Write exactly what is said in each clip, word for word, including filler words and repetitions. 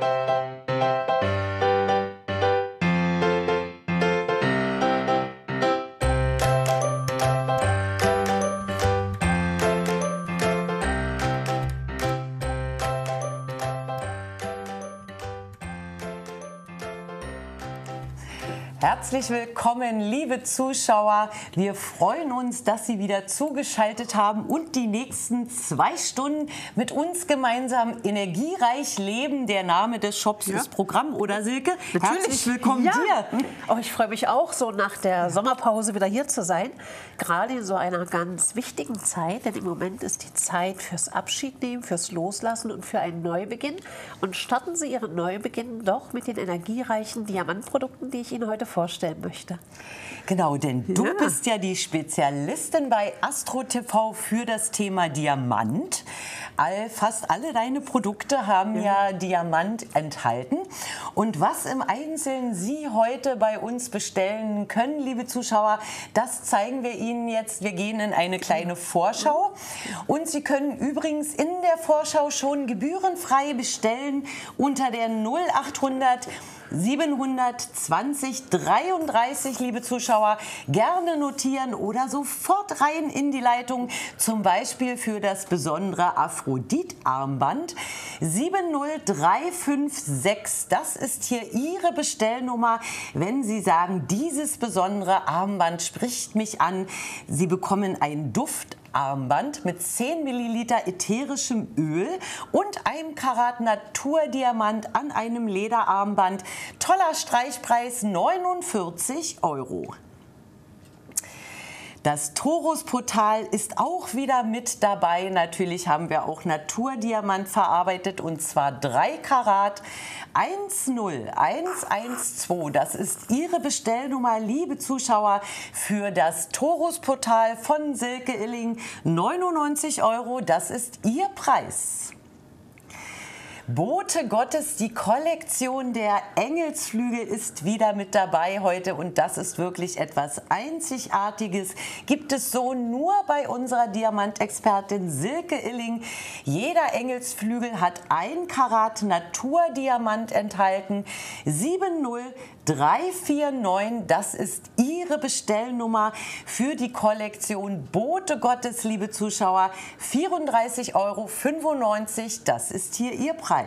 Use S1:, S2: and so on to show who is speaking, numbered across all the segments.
S1: Herzlich willkommen, liebe Zuschauer. Wir freuen uns, dass Sie wieder zugeschaltet haben und die nächsten zwei Stunden mit uns gemeinsam energiereich leben. Der Name des Shops ja. ist Programm, oder Silke?
S2: Natürlich.
S1: Herzlich willkommen
S2: ja.
S1: dir.
S2: Oh, ich freue mich auch, so nach der Sommerpause wieder hier zu sein. Gerade in so einer ganz wichtigen Zeit, denn im Moment ist die Zeit fürs Abschiednehmen, fürs Loslassen und für einen Neubeginn. Und starten Sie Ihren Neubeginn doch mit den energiereichen Diamantprodukten, die ich Ihnen heute vorstellen möchte.
S1: Genau, denn du
S2: ja.
S1: bist ja die Spezialistin bei Astro T V für das Thema Diamant. All, fast alle deine Produkte haben ja. ja Diamant enthalten. Und was im Einzelnen Sie heute bei uns bestellen können, liebe Zuschauer, das zeigen wir Ihnen jetzt. Wir gehen in eine kleine Vorschau. Und Sie können übrigens in der Vorschau schon gebührenfrei bestellen unter der null achthundert siebenhundertzwanzig dreiunddreißig, liebe Zuschauer, gerne notieren oder sofort rein in die Leitung, zum Beispiel für das besondere Aphrodit-Armband sieben null drei fünf sechs. Das ist hier Ihre Bestellnummer, wenn Sie sagen, dieses besondere Armband spricht mich an. Sie bekommen ein Duft Armband mit zehn Milliliter ätherischem Öl und einem Karat Naturdiamant an einem Lederarmband. Toller Streichpreis, neunundvierzig Euro. Das Torus-Portal ist auch wieder mit dabei. Natürlich haben wir auch Naturdiamant verarbeitet, und zwar drei Karat eins null eins eins zwei. Das ist Ihre Bestellnummer, liebe Zuschauer, für das Torus-Portal von Silke Illing. neunundneunzig Euro, das ist Ihr Preis. Bote Gottes, die Kollektion der Engelsflügel ist wieder mit dabei heute, und das ist wirklich etwas Einzigartiges. Gibt es so nur bei unserer Diamantexpertin Silke Illing. Jeder Engelsflügel hat ein Karat Naturdiamant enthalten. sieben null drei vier neun, das ist Ihre Bestellnummer für die Kollektion Bote Gottes, liebe Zuschauer. vierunddreißig Euro fünfundneunzig, das ist hier Ihr Preis.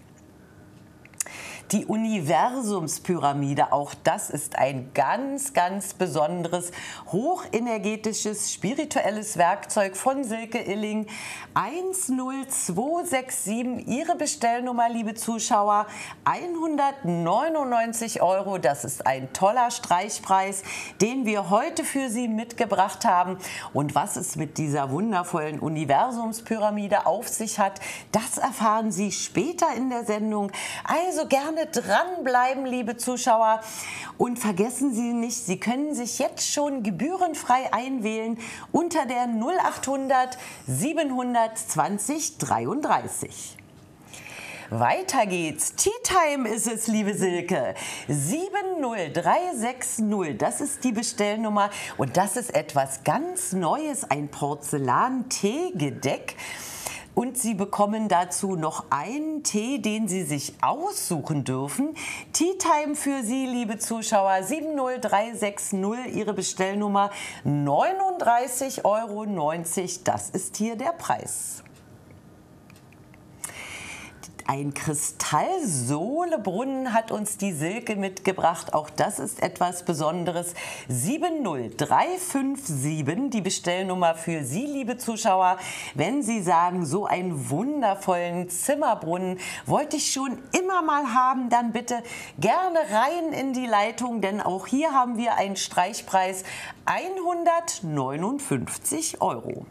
S1: Die Universumspyramide, auch das ist ein ganz, ganz besonderes, hochenergetisches, spirituelles Werkzeug von Silke Illing. eins null zwei sechs sieben, Ihre Bestellnummer, liebe Zuschauer, hundertneunundneunzig Euro. Das ist ein toller Streichpreis, den wir heute für Sie mitgebracht haben. Und was es mit dieser wundervollen Universumspyramide auf sich hat, das erfahren Sie später in der Sendung. Also gerne dranbleiben, liebe Zuschauer, und vergessen Sie nicht, Sie können sich jetzt schon gebührenfrei einwählen unter der null achthundert siebenhundertzwanzig dreiunddreißig. Weiter geht's. Tea Time ist es, liebe Silke. sieben null drei sechs null, das ist die Bestellnummer, und das ist etwas ganz Neues, ein Porzellan-Teegedeck. Und Sie bekommen dazu noch einen Tee, den Sie sich aussuchen dürfen. Tea Time für Sie, liebe Zuschauer, sieben null drei sechs null, Ihre Bestellnummer, neununddreißig Euro neunzig, das ist hier der Preis. Ein Kristallsohlebrunnen hat uns die Silke mitgebracht. Auch das ist etwas Besonderes. sieben null drei fünf sieben, die Bestellnummer für Sie, liebe Zuschauer. Wenn Sie sagen, so einen wundervollen Zimmerbrunnen wollte ich schon immer mal haben, dann bitte gerne rein in die Leitung, denn auch hier haben wir einen Streichpreis, hundertneunundfünfzig Euro.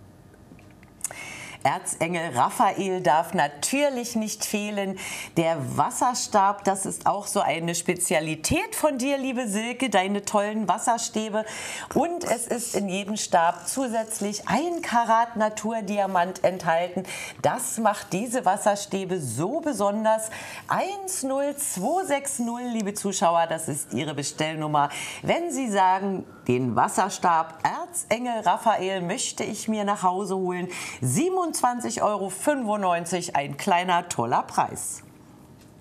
S1: Erzengel Raphael darf natürlich nicht fehlen. Der Wasserstab, das ist auch so eine Spezialität von dir, liebe Silke, deine tollen Wasserstäbe. Und es ist in jedem Stab zusätzlich ein Karat Naturdiamant enthalten. Das macht diese Wasserstäbe so besonders. eins null zwei sechs null, liebe Zuschauer, das ist Ihre Bestellnummer. Wenn Sie sagen, den Wasserstab Erzengel Raphael möchte ich mir nach Hause holen, siebenundzwanzig Euro fünfundneunzig, ein kleiner toller Preis.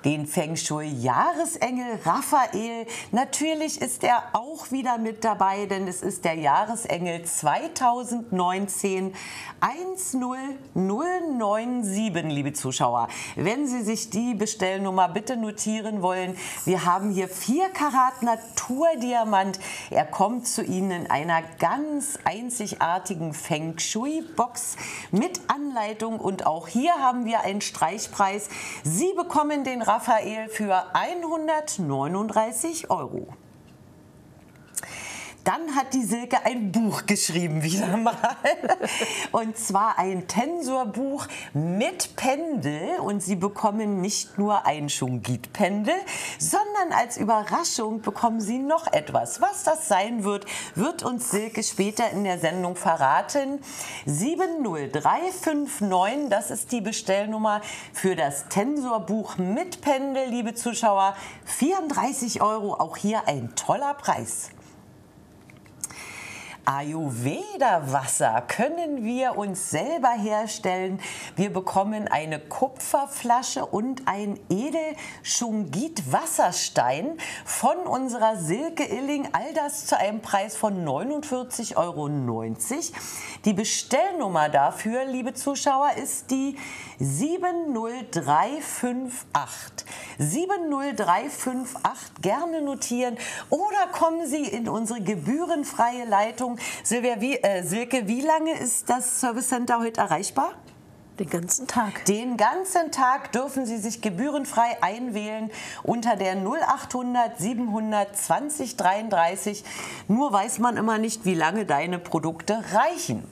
S1: den Feng Shui Jahresengel Raphael. Natürlich ist er auch wieder mit dabei, denn es ist der Jahresengel zweitausendneunzehn eins null null neun sieben, liebe Zuschauer. Wenn Sie sich die Bestellnummer bitte notieren wollen, wir haben hier vier Karat Naturdiamant. Er kommt zu Ihnen in einer ganz einzigartigen Feng Shui Box mit Anleitung und auch hier haben wir einen Streichpreis. Sie bekommen den Raphael für hundertneununddreißig Euro. Dann hat die Silke ein Buch geschrieben, wieder mal. Und zwar ein Tensorbuch mit Pendel. Und Sie bekommen nicht nur ein Shungit-Pendel, sondern als Überraschung bekommen Sie noch etwas. Was das sein wird, wird uns Silke später in der Sendung verraten. sieben null drei fünf neun, das ist die Bestellnummer für das Tensorbuch mit Pendel, liebe Zuschauer. vierunddreißig Euro, auch hier ein toller Preis. Ayurveda-Wasser können wir uns selber herstellen. Wir bekommen eine Kupferflasche und ein Edel-Shungit-Wasserstein von unserer Silke Illing. All das zu einem Preis von neunundvierzig Euro neunzig. Die Bestellnummer dafür, liebe Zuschauer, ist die sieben null drei fünf acht. sieben null drei fünf acht, gerne notieren oder kommen Sie in unsere gebührenfreie Leitung. Silvia, wie, äh, Silke, wie lange ist das Service Center heute erreichbar?
S2: Den ganzen Tag.
S1: Den ganzen Tag dürfen Sie sich gebührenfrei einwählen unter der null achthundert siebenhundert zwanzig dreiunddreißig. Nur weiß man immer nicht, wie lange deine Produkte reichen.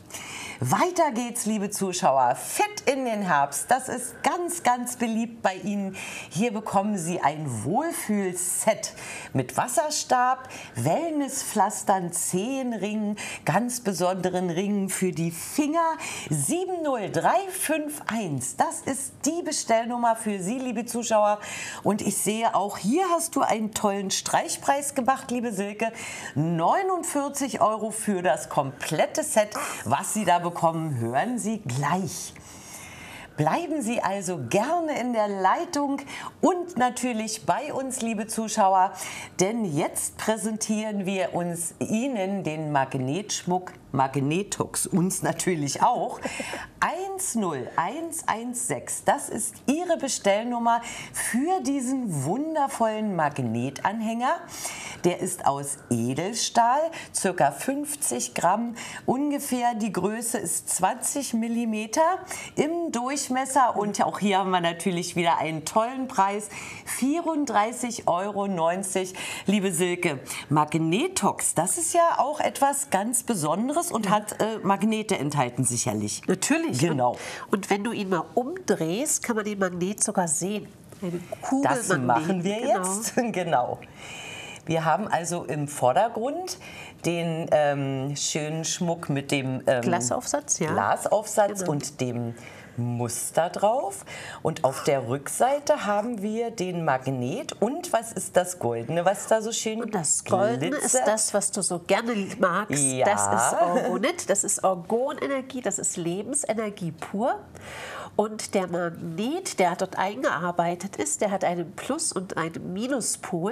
S1: Weiter geht's, liebe Zuschauer. Fit in den Herbst, das ist ganz, ganz beliebt bei Ihnen. Hier bekommen Sie ein Wohlfühlset mit Wasserstab, Wellnesspflastern, Zehenringen, ganz besonderen Ringen für die Finger. sieben null drei fünf eins, das ist die Bestellnummer für Sie, liebe Zuschauer. Und ich sehe, auch hier hast du einen tollen Streichpreis gemacht, liebe Silke. neunundvierzig Euro für das komplette Set, was Sie da bekommen, hören Sie gleich. Bleiben Sie also gerne in der Leitung und natürlich bei uns, liebe Zuschauer, denn jetzt präsentieren wir uns Ihnen den Magnetschmuck Magnetox, uns natürlich auch, eins null eins eins sechs. Das ist Ihre Bestellnummer für diesen wundervollen Magnetanhänger. Der ist aus Edelstahl, ca. fünfzig Gramm, ungefähr die Größe ist zwanzig Millimeter im Durchmesser und auch hier haben wir natürlich wieder einen tollen Preis, vierunddreißig Euro neunzig. Liebe Silke, Magnetox, das ist ja auch etwas ganz Besonderes und hat äh, Magnete enthalten sicherlich.
S2: Natürlich.
S1: Genau.
S2: Und, und wenn du ihn mal umdrehst, kann man den Magnet sogar sehen. Eine Kugelmagnet.
S1: Das machen wir
S2: genau.
S1: jetzt. Genau. Wir haben also im Vordergrund den ähm, schönen Schmuck mit dem ähm,
S2: Glasaufsatz, ja.
S1: Glasaufsatz
S2: Genau.
S1: und dem Muster drauf. Und auf der Rückseite haben wir den Magnet. Und was ist das Goldene, was da so schön
S2: Und das Goldene
S1: glitzert?
S2: ist das, was du so gerne magst.
S1: Ja.
S2: Das ist Orgonit, das ist Orgonenergie, das ist Lebensenergie pur. Und der Magnet, der dort eingearbeitet ist, der hat einen Plus- und einen Minuspol.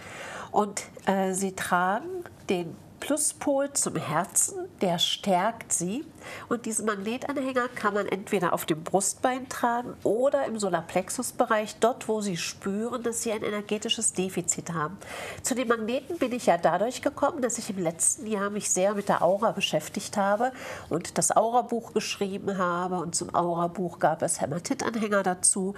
S2: Und äh, sie tragen den Pluspol zum Herzen, der stärkt sie. Und diesen Magnetanhänger kann man entweder auf dem Brustbein tragen oder im Solarplexusbereich, dort wo sie spüren, dass sie ein energetisches Defizit haben. Zu den Magneten bin ich ja dadurch gekommen, dass ich im letzten Jahr mich sehr mit der Aura beschäftigt habe und das Aura-Buch geschrieben habe. Und zum Aura-Buch gab es Hämatitanhänger dazu.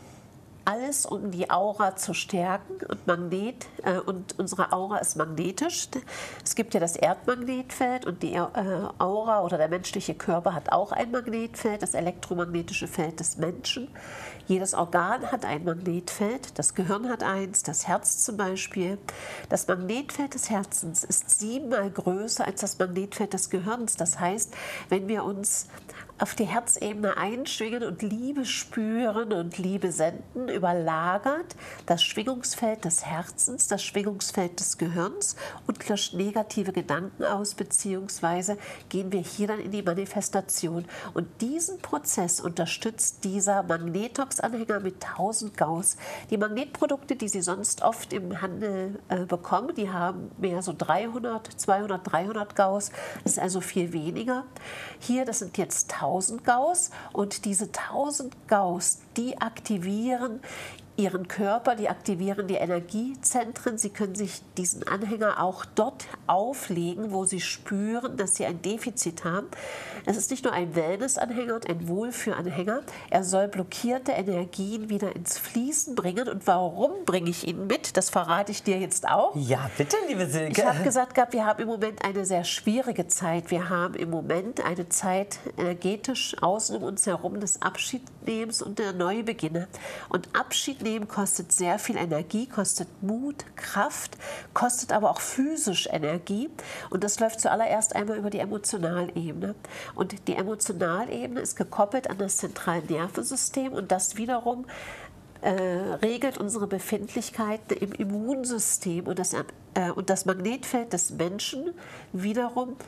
S2: Alles, um die Aura zu stärken und Magnet äh, und unsere Aura ist magnetisch. Es gibt ja das Erdmagnetfeld und die äh, Aura oder der menschliche Körper hat auch ein Magnetfeld, das elektromagnetische Feld des Menschen. Jedes Organ hat ein Magnetfeld, das Gehirn hat eins, das Herz zum Beispiel. Das Magnetfeld des Herzens ist siebenmal größer als das Magnetfeld des Gehirns. Das heißt, wenn wir uns auf die Herzebene einschwingen und Liebe spüren und Liebe senden, überlagert das Schwingungsfeld des Herzens, das Schwingungsfeld des Gehirns und löscht negative Gedanken aus, beziehungsweise gehen wir hier dann in die Manifestation. Und diesen Prozess unterstützt dieser Magnetox-Anhänger mit tausend Gauss. Die Magnetprodukte, die Sie sonst oft im Handel äh, bekommen, die haben mehr so dreihundert, zweihundert, dreihundert Gauss. Das ist also viel weniger. Hier, das sind jetzt tausend Gauss und diese tausend Gauss, die aktivieren Ihren Körper, die aktivieren die Energiezentren. Sie können sich diesen Anhänger auch dort auflegen, wo Sie spüren, dass Sie ein Defizit haben. Es ist nicht nur ein Wellness-Anhänger und ein Wohlfühlanhänger. Er soll blockierte Energien wieder ins Fließen bringen. Und warum bringe ich ihn mit? Das verrate ich dir jetzt auch.
S1: Ja, bitte, liebe Silke.
S2: Ich habe gesagt gehabt, wir haben im Moment eine sehr schwierige Zeit. Wir haben im Moment eine Zeit energetisch außen um uns herum des Abschiednehmens und der Neubeginne. Und Abschied nehmen kostet sehr viel Energie, kostet Mut, Kraft, kostet aber auch physisch Energie. Und das läuft zuallererst einmal über die Emotionalebene. Und die Emotionalebene ist gekoppelt an das zentrale Nervensystem und das wiederum äh, regelt unsere Befindlichkeiten im Immunsystem. Und das, äh, und das Magnetfeld des Menschen wiederum,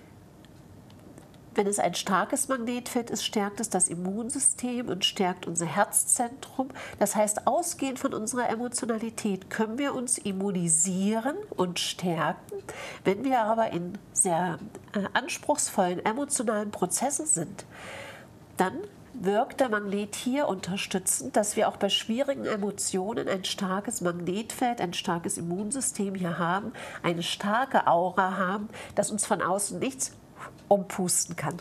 S2: wenn es ein starkes Magnetfeld ist, stärkt es das Immunsystem und stärkt unser Herzzentrum. Das heißt, ausgehend von unserer Emotionalität können wir uns immunisieren und stärken. Wenn wir aber in sehr äh, anspruchsvollen emotionalen Prozessen sind, dann wirkt der Magnet hier unterstützend, dass wir auch bei schwierigen Emotionen ein starkes Magnetfeld, ein starkes Immunsystem hier haben, eine starke Aura haben, dass uns von außen nichts umpusten kann.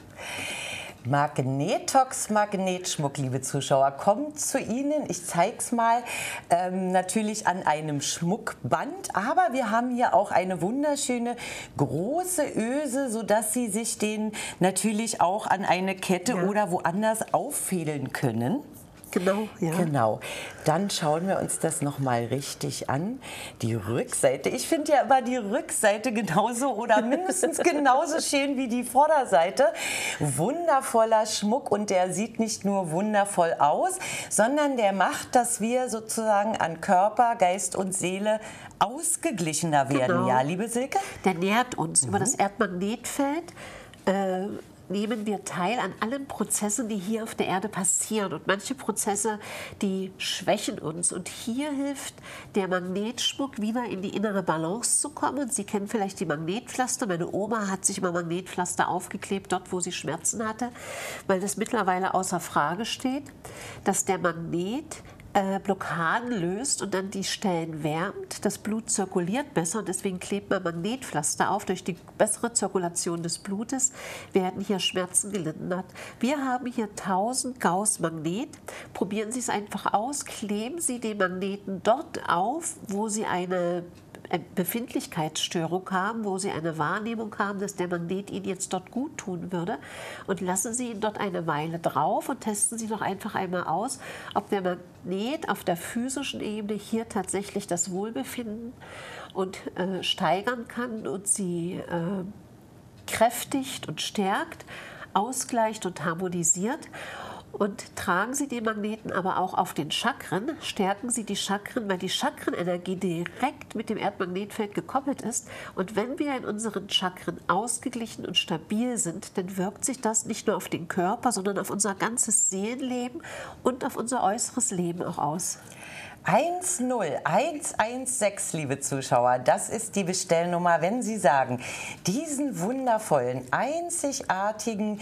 S1: Magnetox Magnetschmuck, liebe Zuschauer, kommt zu Ihnen. Ich zeige es mal ähm, natürlich an einem Schmuckband, aber wir haben hier auch eine wunderschöne große Öse, sodass Sie sich den natürlich auch an eine Kette ja. oder woanders auffädeln können.
S2: Genau, ja.
S1: Genau. Dann schauen wir uns das noch mal richtig an. Die Rückseite. Ich finde ja immer die Rückseite genauso oder mindestens genauso schön wie die Vorderseite. Wundervoller Schmuck und der sieht nicht nur wundervoll aus, sondern der macht, dass wir sozusagen an Körper, Geist und Seele ausgeglichener werden.
S2: Genau.
S1: Ja, liebe Silke?
S2: Der nährt uns
S1: Mhm.
S2: über das Erdmagnetfeld. Äh, nehmen wir teil an allen Prozessen, die hier auf der Erde passieren. Und manche Prozesse, die schwächen uns. Und hier hilft der Magnetschmuck, wieder in die innere Balance zu kommen. Sie kennen vielleicht die Magnetpflaster. Meine Oma hat sich immer Magnetpflaster aufgeklebt, dort, wo sie Schmerzen hatte, weil das mittlerweile außer Frage steht, dass der Magnet Äh, Blockaden löst und dann die Stellen wärmt. Das Blut zirkuliert besser und deswegen klebt man Magnetpflaster auf. Durch die bessere Zirkulation des Blutes werden hier Schmerzen gelindert. Wir haben hier tausend Gauss Magnet. Probieren Sie es einfach aus. Kleben Sie den Magneten dort auf, wo Sie eine Befindlichkeitsstörung haben, wo Sie eine Wahrnehmung haben, dass der Magnet Ihnen jetzt dort gut tun würde, und lassen Sie ihn dort eine Weile drauf und testen Sie doch einfach einmal aus, ob der Magnet auf der physischen Ebene hier tatsächlich das Wohlbefinden und äh, steigern kann und Sie äh, kräftigt und stärkt, ausgleicht und harmonisiert. Und tragen Sie den Magneten aber auch auf den Chakren, stärken Sie die Chakren, weil die Chakrenenergie direkt mit dem Erdmagnetfeld gekoppelt ist. Und wenn wir in unseren Chakren ausgeglichen und stabil sind, dann wirkt sich das nicht nur auf den Körper, sondern auf unser ganzes Seelenleben und auf unser äußeres Leben auch aus.
S1: eins null eins eins sechs, liebe Zuschauer, das ist die Bestellnummer, wenn Sie sagen, diesen wundervollen, einzigartigen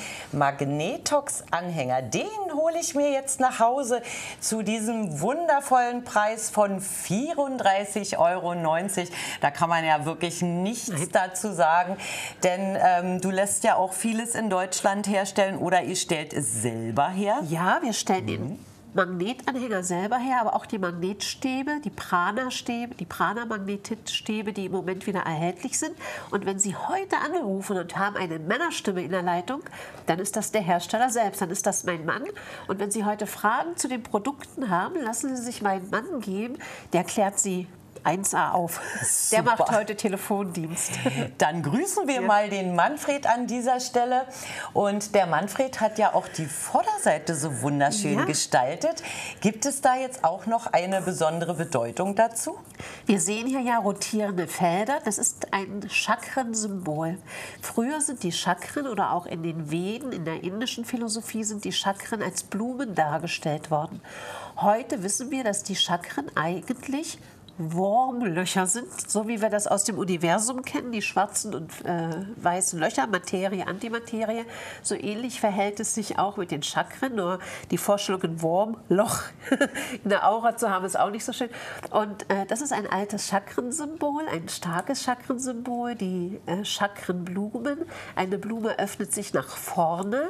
S1: Magnetox-Anhänger, den hole ich mir jetzt nach Hause zu diesem wundervollen Preis von vierunddreißig Euro neunzig. Da kann man ja wirklich nichts Nein. dazu sagen, denn ähm, du lässt ja auch vieles in Deutschland herstellen oder ihr stellt es selber her.
S2: Ja, wir stellen ihn. Mhm. Magnetanhänger selber her, aber auch die Magnetstäbe, die Prana-Stäbe, die Prana-Magnetitstäbe, die im Moment wieder erhältlich sind. Und wenn Sie heute anrufen und haben eine Männerstimme in der Leitung, dann ist das der Hersteller selbst, dann ist das mein Mann. Und wenn Sie heute Fragen zu den Produkten haben, lassen Sie sich meinen Mann geben, der klärt Sie eins A auf. Der macht heute Telefondienst.
S1: Dann grüßen wir ja. mal den Manfred an dieser Stelle. Und der Manfred hat ja auch die Vorderseite so wunderschön ja. gestaltet. Gibt es da jetzt auch noch eine besondere Bedeutung dazu?
S2: Wir sehen hier ja rotierende Felder. Das ist ein Chakrensymbol. Früher sind die Chakren oder auch in den Veden, in der indischen Philosophie, sind die Chakren als Blumen dargestellt worden. Heute wissen wir, dass die Chakren eigentlich Wurmlöcher sind, so wie wir das aus dem Universum kennen, die schwarzen und äh, weißen Löcher, Materie, Antimaterie. So ähnlich verhält es sich auch mit den Chakren, nur die Vorstellung, ein Wurmloch in der Aura zu haben, ist auch nicht so schön. Und äh, das ist ein altes Chakrensymbol, ein starkes Chakrensymbol, die äh, Chakrenblumen. Eine Blume öffnet sich nach vorne,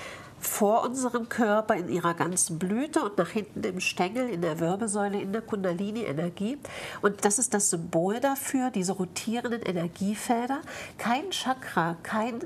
S2: vor unserem Körper in ihrer ganzen Blüte und nach hinten im Stängel, in der Wirbelsäule, in der Kundalini-Energie. Und das ist das Symbol dafür, diese rotierenden Energiefelder. Kein Chakra, kein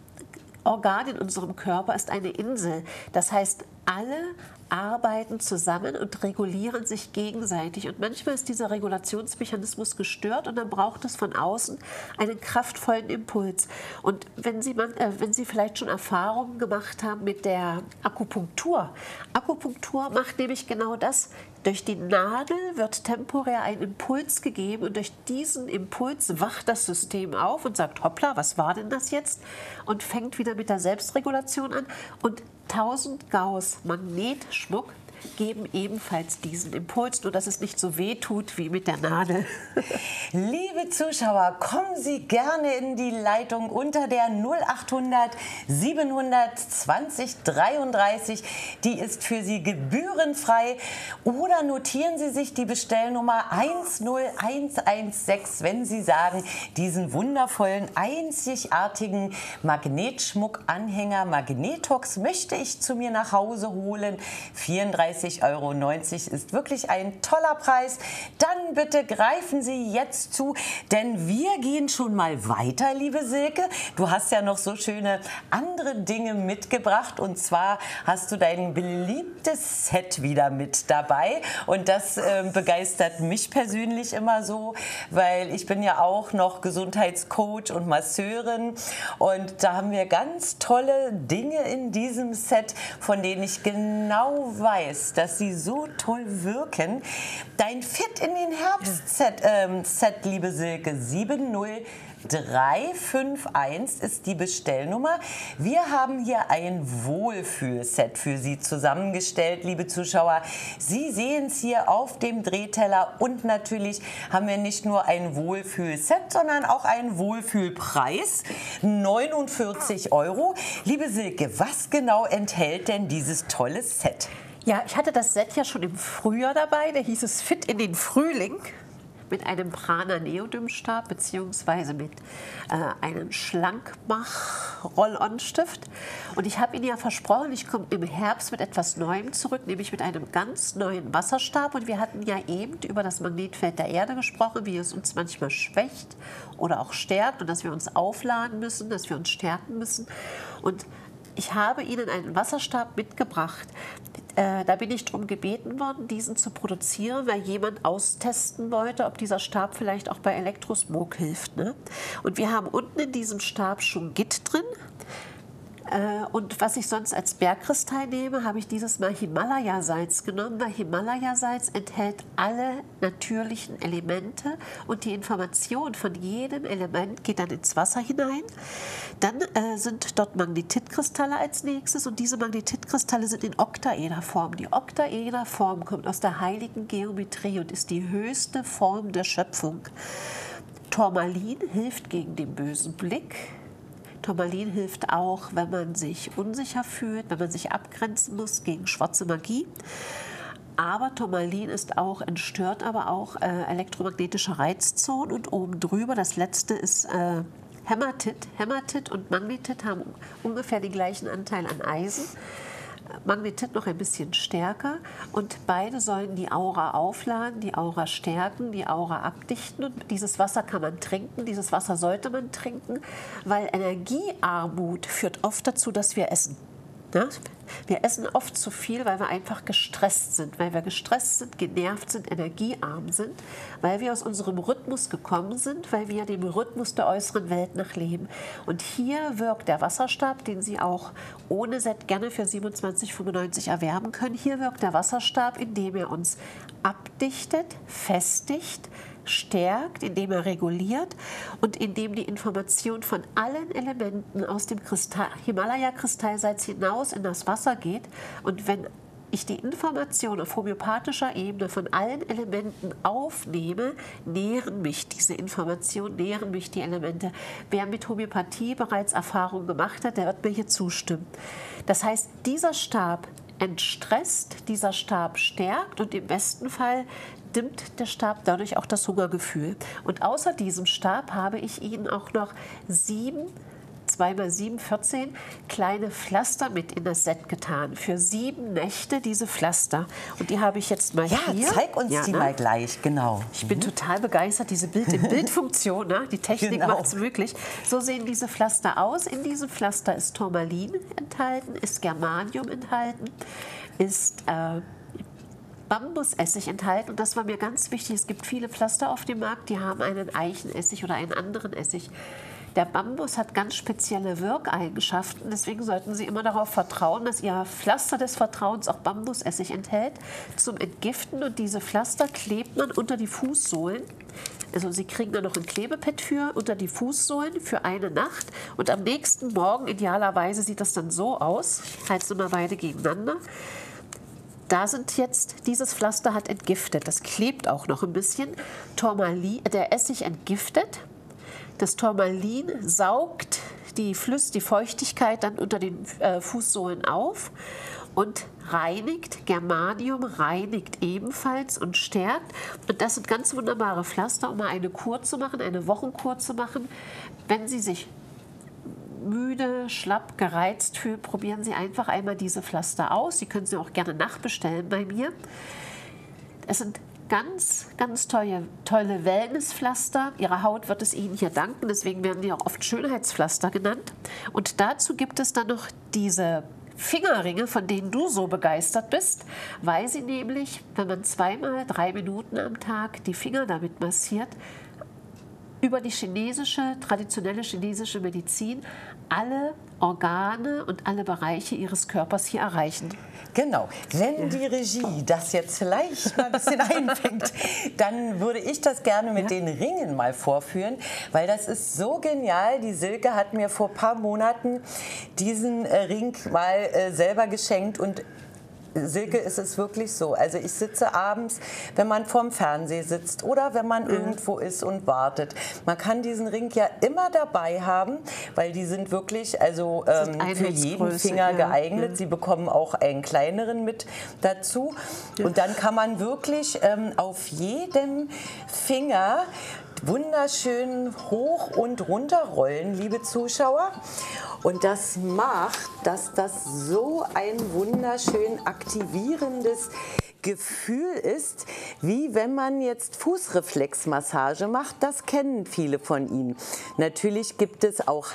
S2: Organ in unserem Körper ist eine Insel. Das heißt, alle arbeiten zusammen und regulieren sich gegenseitig. Und manchmal ist dieser Regulationsmechanismus gestört und dann braucht es von außen einen kraftvollen Impuls. Und wenn Sie, man, äh, wenn Sie vielleicht schon Erfahrungen gemacht haben mit der Akupunktur, Akupunktur macht nämlich genau das. Durch die Nadel wird temporär ein Impuls gegeben und durch diesen Impuls wacht das System auf und sagt, hoppla, was war denn das jetzt? Und fängt wieder mit der Selbstregulation an. Und tausend Gauss Magnetschmuck geben ebenfalls diesen Impuls, nur dass es nicht so weh tut wie mit der Nadel.
S1: Liebe Zuschauer, kommen Sie gerne in die Leitung unter der null achthundert siebenhundertzwanzig dreiunddreißig. Die ist für Sie gebührenfrei. Oder notieren Sie sich die Bestellnummer eins null eins eins sechs, wenn Sie sagen, diesen wundervollen, einzigartigen Magnetschmuck-Anhänger Magnetox möchte ich zu mir nach Hause holen. vierunddreißig Euro neunzig ist wirklich ein toller Preis. Dann bitte greifen Sie jetzt zu, denn wir gehen schon mal weiter, liebe Silke. Du hast ja noch so schöne andere Dinge mitgebracht und zwar hast du dein beliebtes Set wieder mit dabei und das äh, begeistert mich persönlich immer so, weil ich bin ja auch noch Gesundheitscoach und Masseurin und da haben wir ganz tolle Dinge in diesem Set, von denen ich genau weiß, dass sie so toll wirken. Dein Fit in den Herbst-Set, ähm, Set, liebe Silke, sieben null drei fünf eins ist die Bestellnummer. Wir haben hier ein Wohlfühlset für Sie zusammengestellt, liebe Zuschauer. Sie sehen es hier auf dem Drehteller und natürlich haben wir nicht nur ein Wohlfühlset, sondern auch einen Wohlfühlpreis, neunundvierzig Euro. Liebe Silke, was genau enthält denn dieses tolle Set?
S2: Ja, ich hatte das Set ja schon im Frühjahr dabei, da hieß es Fit in den Frühling mit einem Prana-Neodym-Stab beziehungsweise mit äh, einem Schlankmach-Roll-On-Stift. Und ich habe Ihnen ja versprochen, ich komme im Herbst mit etwas Neuem zurück, nämlich mit einem ganz neuen Wasserstab. Und wir hatten ja eben über das Magnetfeld der Erde gesprochen, wie es uns manchmal schwächt oder auch stärkt und dass wir uns aufladen müssen, dass wir uns stärken müssen. Und ich habe Ihnen einen Wasserstab mitgebracht. Äh, da bin ich darum gebeten worden, diesen zu produzieren, weil jemand austesten wollte, ob dieser Stab vielleicht auch bei Elektrosmog hilft. Ne? Und wir haben unten in diesem Stab schon Gitt drin. Äh, und was ich sonst als Bergkristall nehme, habe ich dieses Mal Himalaya-Salz genommen, weil Himalaya-Salz enthält alle natürlichen Elemente und die Information von jedem Element geht dann ins Wasser hinein. Dann äh, sind dort Magnetitkristalle als nächstes und diese Magnetitkristalle sind in Oktaederform. Die Oktaederform kommt aus der heiligen Geometrie und ist die höchste Form der Schöpfung. Turmalin hilft gegen den bösen Blick. Turmalin hilft auch, wenn man sich unsicher fühlt, wenn man sich abgrenzen muss gegen schwarze Magie. Aber Turmalin ist auch, entstört aber auch äh, elektromagnetische Reizzonen und oben drüber, das letzte ist äh, Hämatit. Hämatit und Magnetit haben ungefähr den gleichen Anteil an Eisen. Magnetit noch ein bisschen stärker und beide sollen die Aura aufladen, die Aura stärken, die Aura abdichten und dieses Wasser kann man trinken, dieses Wasser sollte man trinken, weil Energiearmut führt oft dazu, dass wir essen. Ja? Wir essen oft zu viel, weil wir einfach gestresst sind, weil wir gestresst sind, genervt sind, energiearm sind, weil wir aus unserem Rhythmus gekommen sind, weil wir dem Rhythmus der äußeren Welt nachleben. Und hier wirkt der Wasserstab, den Sie auch ohne Set gerne für siebenundzwanzig fünfundneunzig erwerben können. Hier wirkt der Wasserstab, indem er uns abdichtet, festigt, stärkt, indem er reguliert und indem die Information von allen Elementen aus dem Himalaya-Kristallsalz hinaus in das Wasser geht. Und wenn ich die Information auf homöopathischer Ebene von allen Elementen aufnehme, nähren mich diese Informationen, nähren mich die Elemente. Wer mit Homöopathie bereits Erfahrung gemacht hat, der wird mir hier zustimmen. Das heißt, dieser Stab entstresst, dieser Stab stärkt und im besten Fall dimmt der Stab dadurch auch das Hungergefühl. Und außer diesem Stab habe ich Ihnen auch noch sieben, zwei mal sieben, vierzehn kleine Pflaster mit in das Set getan. Für sieben Nächte diese Pflaster. Und die habe ich jetzt mal
S1: ja,
S2: hier.
S1: Ja, zeig uns
S2: ja,
S1: die
S2: ne?
S1: mal gleich, genau.
S2: Ich bin mhm. total begeistert, diese Bild-in-Bild-Funktion, ne? Die Technik genau. macht es möglich. So sehen diese Pflaster aus. In diesem Pflaster ist Turmalin enthalten, ist Germanium enthalten, ist äh, Bambusessig enthalten. Und das war mir ganz wichtig. Es gibt viele Pflaster auf dem Markt, die haben einen Eichenessig oder einen anderen Essig. Der Bambus hat ganz spezielle Wirkeigenschaften. Deswegen sollten Sie immer darauf vertrauen, dass Ihr Pflaster des Vertrauens auch Bambusessig enthält zum Entgiften. Und diese Pflaster klebt man unter die Fußsohlen. Also Sie kriegen da noch ein Klebepad für unter die Fußsohlen für eine Nacht. Und am nächsten Morgen, idealerweise, sieht das dann so aus. Ich halte es immer beide gegeneinander. Da sind jetzt, dieses Pflaster hat entgiftet. Das klebt auch noch ein bisschen. Turmalin, der Essig entgiftet. Das Turmalin saugt die Flüss, die Feuchtigkeit dann unter den äh, Fußsohlen auf und reinigt. Germanium reinigt ebenfalls und stärkt. Und das sind ganz wunderbare Pflaster, um mal eine Kur zu machen, eine Wochenkur zu machen. Wenn Sie sich müde, schlapp, gereizt fühlen, probieren Sie einfach einmal diese Pflaster aus. Sie können sie auch gerne nachbestellen bei mir. Es sind ganz, ganz tolle, tolle Wellnesspflaster. Ihre Haut wird es Ihnen hier danken, deswegen werden die auch oft Schönheitspflaster genannt. Und dazu gibt es dann noch diese Fingerringe, von denen du so begeistert bist, weil sie nämlich, wenn man zweimal drei Minuten am Tag die Finger damit massiert, über die chinesische, traditionelle chinesische Medizin alle Organe und alle Bereiche ihres Körpers hier erreichen.
S1: Genau. Wenn die Regie das jetzt vielleicht mal ein bisschen einfängt, dann würde ich das gerne mit ja. den Ringen mal vorführen, weil das ist so genial. Die Silke hat mir vor ein paar Monaten diesen äh, Ring mal äh, selber geschenkt und Silke, ist es wirklich so. Also ich sitze abends, wenn man vorm Fernseher sitzt oder wenn man mhm. irgendwo ist und wartet. Man kann diesen Ring ja immer dabei haben, weil die sind wirklich also ähm, für jeden Finger ja. geeignet. Ja. Sie bekommen auch einen kleineren mit dazu. Ja. Und dann kann man wirklich ähm, auf jedem Finger wunderschön hoch und runter rollen, liebe Zuschauer. Und das macht, dass das so ein wunderschön aktivierendes Gefühl ist, wie wenn man jetzt Fußreflexmassage macht. Das kennen viele von Ihnen. Natürlich gibt es auch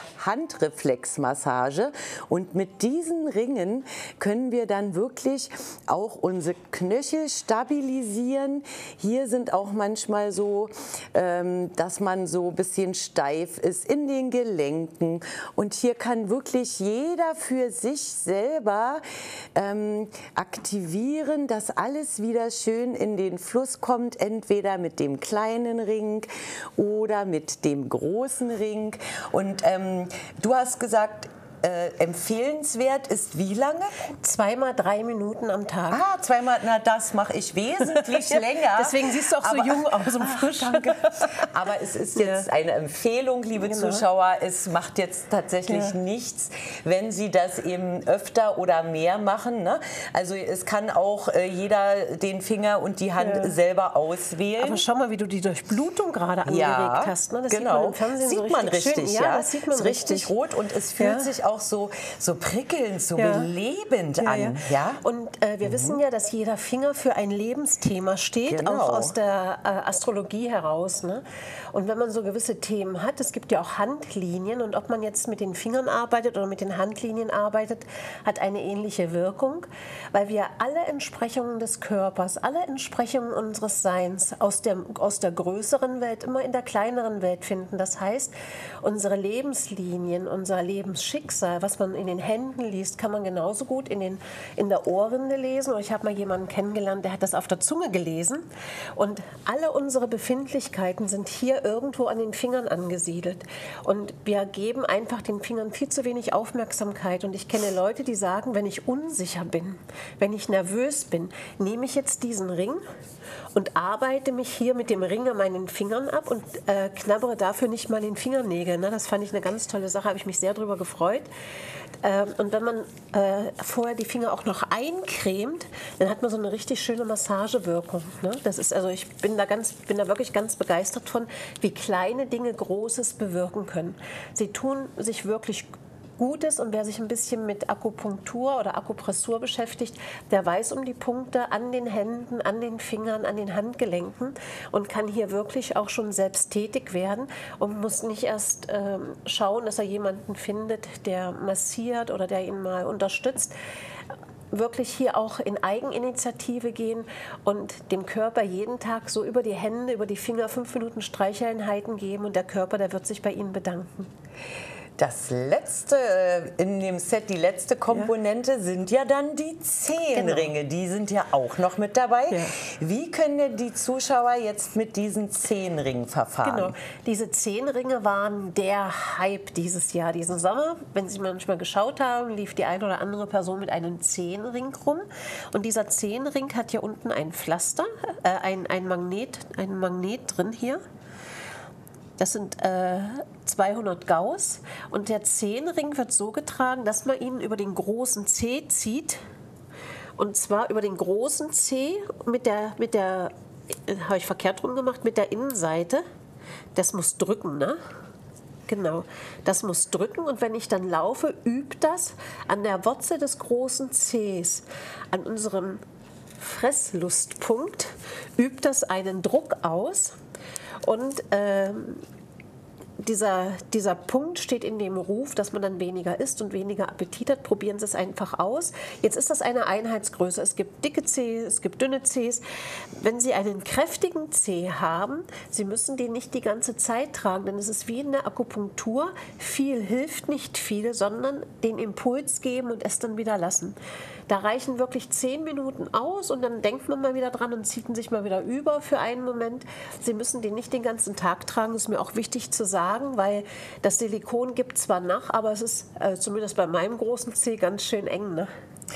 S1: Handreflexmassage und mit diesen Ringen können wir dann wirklich auch unsere Knöchel stabilisieren. Hier sind auch manchmal so, ähm, dass man so ein bisschen steif ist in den Gelenken und hier kann wirklich jeder für sich selber ähm, aktivieren, dass alles wieder schön in den Fluss kommt, entweder mit dem kleinen Ring oder mit dem großen Ring. Und ähm, du hast gesagt, Äh, empfehlenswert ist wie lange?
S2: Zweimal drei Minuten am Tag.
S1: Ah, zweimal, na das mache ich wesentlich länger.
S2: Deswegen siehst du auch so aber, jung aus und frisch. Ach, danke. Aber es ist jetzt ja. eine Empfehlung, liebe genau. Zuschauer. Es macht jetzt tatsächlich ja. nichts, wenn Sie das eben öfter oder mehr machen. Ne? Also es kann auch äh, jeder den Finger und die Hand ja. selber auswählen. Aber schau mal, wie du die Durchblutung gerade angeregt
S1: ja,
S2: hast. Ne? Das
S1: genau.
S2: sieht man im Fernsehen
S1: sieht
S2: so
S1: man richtig,
S2: schön.
S1: ja.
S2: ja. Das sieht man
S1: ist richtig, richtig rot und es fühlt
S2: ja.
S1: sich auch auch so, so prickelnd, so
S2: Ja.
S1: belebend
S2: Ja,
S1: an.
S2: ja.
S1: Ja?
S2: Und äh, wir mhm. wissen ja, dass jeder Finger für ein Lebensthema steht,
S1: Genau.
S2: auch aus der äh, Astrologie heraus. Ne? Und wenn man so gewisse Themen hat, es gibt ja auch Handlinien, und ob man jetzt mit den Fingern arbeitet oder mit den Handlinien arbeitet, hat eine ähnliche Wirkung, weil wir alle Entsprechungen des Körpers, alle Entsprechungen unseres Seins aus der, aus der größeren Welt immer in der kleineren Welt finden. Das heißt, unsere Lebenslinien, unser Lebensschicksal, was man in den Händen liest, kann man genauso gut in, den, in der Ohrrinde lesen. Oder ich habe mal jemanden kennengelernt, der hat das auf der Zunge gelesen. Und alle unsere Befindlichkeiten sind hier irgendwo an den Fingern angesiedelt. Und wir geben einfach den Fingern viel zu wenig Aufmerksamkeit. Und ich kenne Leute, die sagen, wenn ich unsicher bin, wenn ich nervös bin, nehme ich jetzt diesen Ring und arbeite mich hier mit dem Ring an meinen Fingern ab und äh, knabbere dafür nicht mal den Fingernägeln. Ne? Das fand ich eine ganz tolle Sache, habe ich mich sehr darüber gefreut. Ähm, und wenn man äh, vorher die Finger auch noch eincremt, dann hat man so eine richtig schöne Massagewirkung. Ne? Das ist, also ich bin da, ganz, bin da wirklich ganz begeistert von, wie kleine Dinge Großes bewirken können. Sie tun sich wirklich Gutes, und wer sich ein bisschen mit Akupunktur oder Akupressur beschäftigt, der weiß um die Punkte an den Händen, an den Fingern, an den Handgelenken und kann hier wirklich auch schon selbst tätig werden und muss nicht erst ähm, schauen, dass er jemanden findet, der massiert oder der ihn mal unterstützt. Wirklich hier auch in Eigeninitiative gehen und dem Körper jeden Tag so über die Hände, über die Finger fünf Minuten Streicheinheiten geben, und der Körper, der wird sich bei Ihnen bedanken.
S1: Das letzte in dem Set, die letzte Komponente, ja. sind ja dann die Zehenringe. Genau. Die sind ja auch noch mit dabei. Ja. Wie können denn die Zuschauer jetzt mit diesen Zehenringen verfahren?
S2: Genau, diese Zehenringe waren der Hype dieses Jahr, diesen Sommer. Wenn Sie manchmal geschaut haben, lief die eine oder andere Person mit einem Zehenring rum. Und dieser Zehenring hat hier unten ein Pflaster, äh, ein, ein, Magnet, ein Magnet drin hier. Das sind äh, zweihundert Gauss, und der Zehenring wird so getragen, dass man ihn über den großen Zeh zieht, und zwar über den großen Zeh mit der, mit der äh, habe ich verkehrt rum gemacht, mit der Innenseite. Das muss drücken, ne? Genau, das muss drücken, und wenn ich dann laufe, übt das an der Wurzel des großen Zehs, an unserem Fresslustpunkt, übt das einen Druck aus. Und ähm, dieser, dieser Punkt steht in dem Ruf, dass man dann weniger isst und weniger Appetit hat. Probieren Sie es einfach aus. Jetzt ist das eine Einheitsgröße. Es gibt dicke Zehen, es gibt dünne Zehs. Wenn Sie einen kräftigen Zeh haben, Sie müssen den nicht die ganze Zeit tragen, denn es ist wie in der Akupunktur. Viel hilft nicht viel, sondern den Impuls geben und es dann wieder lassen. Da reichen wirklich zehn Minuten aus, und dann denkt man mal wieder dran und zieht ihn sich mal wieder über für einen Moment. Sie müssen den nicht den ganzen Tag tragen, das ist mir auch wichtig zu sagen, weil das Silikon gibt zwar nach, aber es ist äh, zumindest bei meinem großen Zeh ganz schön eng. Ne?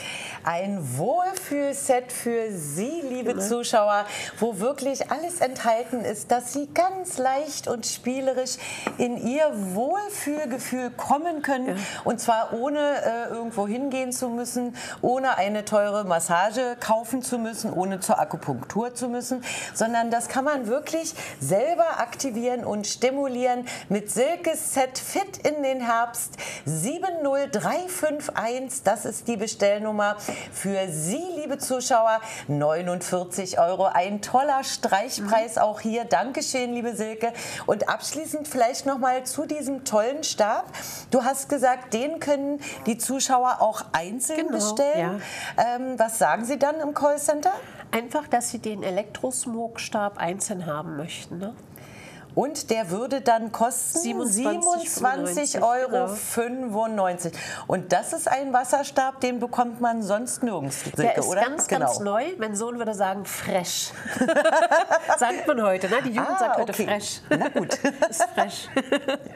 S1: Ein Wohlfühlset für Sie, liebe genau. Zuschauer, wo wirklich alles enthalten ist, dass Sie ganz leicht und spielerisch in Ihr Wohlfühlgefühl kommen können. Ja. Und zwar ohne äh, irgendwo hingehen zu müssen, ohne eine teure Massage kaufen zu müssen, ohne zur Akupunktur zu müssen, sondern das kann man wirklich selber aktivieren und stimulieren mit Silkes Set Fit in den Herbst. sieben null drei fünf eins, das ist die Bestellnummer. Für Sie, liebe Zuschauer, neunundvierzig Euro. Ein toller Streichpreis auch hier. Dankeschön, liebe Silke. Und abschließend vielleicht noch mal zu diesem tollen Stab. Du hast gesagt, den können die Zuschauer auch einzeln genau, bestellen. Ja. Ähm, was sagen Sie dann im Callcenter?
S2: Einfach, dass Sie den Elektrosmog-Stab einzeln haben möchten, ne?
S1: Und der würde dann kosten siebenundzwanzig Euro fünfundneunzig. Und das ist ein Wasserstab, den bekommt man sonst nirgends, Silke,
S2: der ist
S1: oder?
S2: ganz,
S1: genau.
S2: ganz neu. Mein Sohn würde sagen, fresh. Sagt man heute, ne? Die Jugend ah, sagt heute
S1: okay.
S2: fresh.
S1: Na gut.
S2: Ist fresh.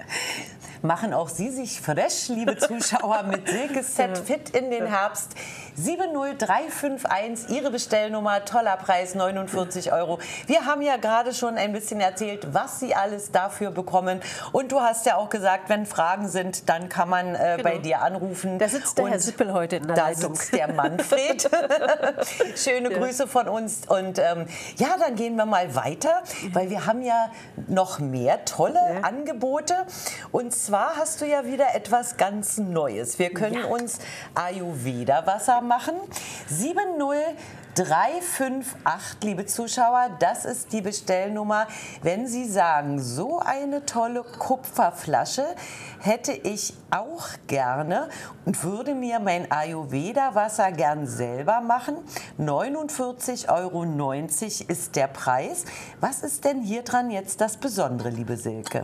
S1: Machen auch Sie sich fresh, liebe Zuschauer, mit Silkes Set Fit in den Herbst. sieben null drei fünf eins, Ihre Bestellnummer, toller Preis, neunundvierzig Euro. Wir haben ja gerade schon ein bisschen erzählt, was Sie alles dafür bekommen. Und du hast ja auch gesagt, wenn Fragen sind, dann kann man äh, genau. bei dir anrufen.
S2: Da sitzt der und Herr Sippel heute in der
S1: da
S2: Leitung.
S1: Da sitzt der Manfred. Schöne ja. Grüße von uns. Und ähm, ja, dann gehen wir mal weiter, weil wir haben ja noch mehr tolle ja. Angebote. Und zwar hast du ja wieder etwas ganz Neues. Wir können ja. uns Ayurveda-Wasser machen. sieben null drei fünf acht, liebe Zuschauer, das ist die Bestellnummer. Wenn Sie sagen, so eine tolle Kupferflasche hätte ich auch gerne und würde mir mein Ayurveda-Wasser gern selber machen. neunundvierzig Euro neunzig ist der Preis. Was ist denn hier dran jetzt das Besondere, liebe Silke?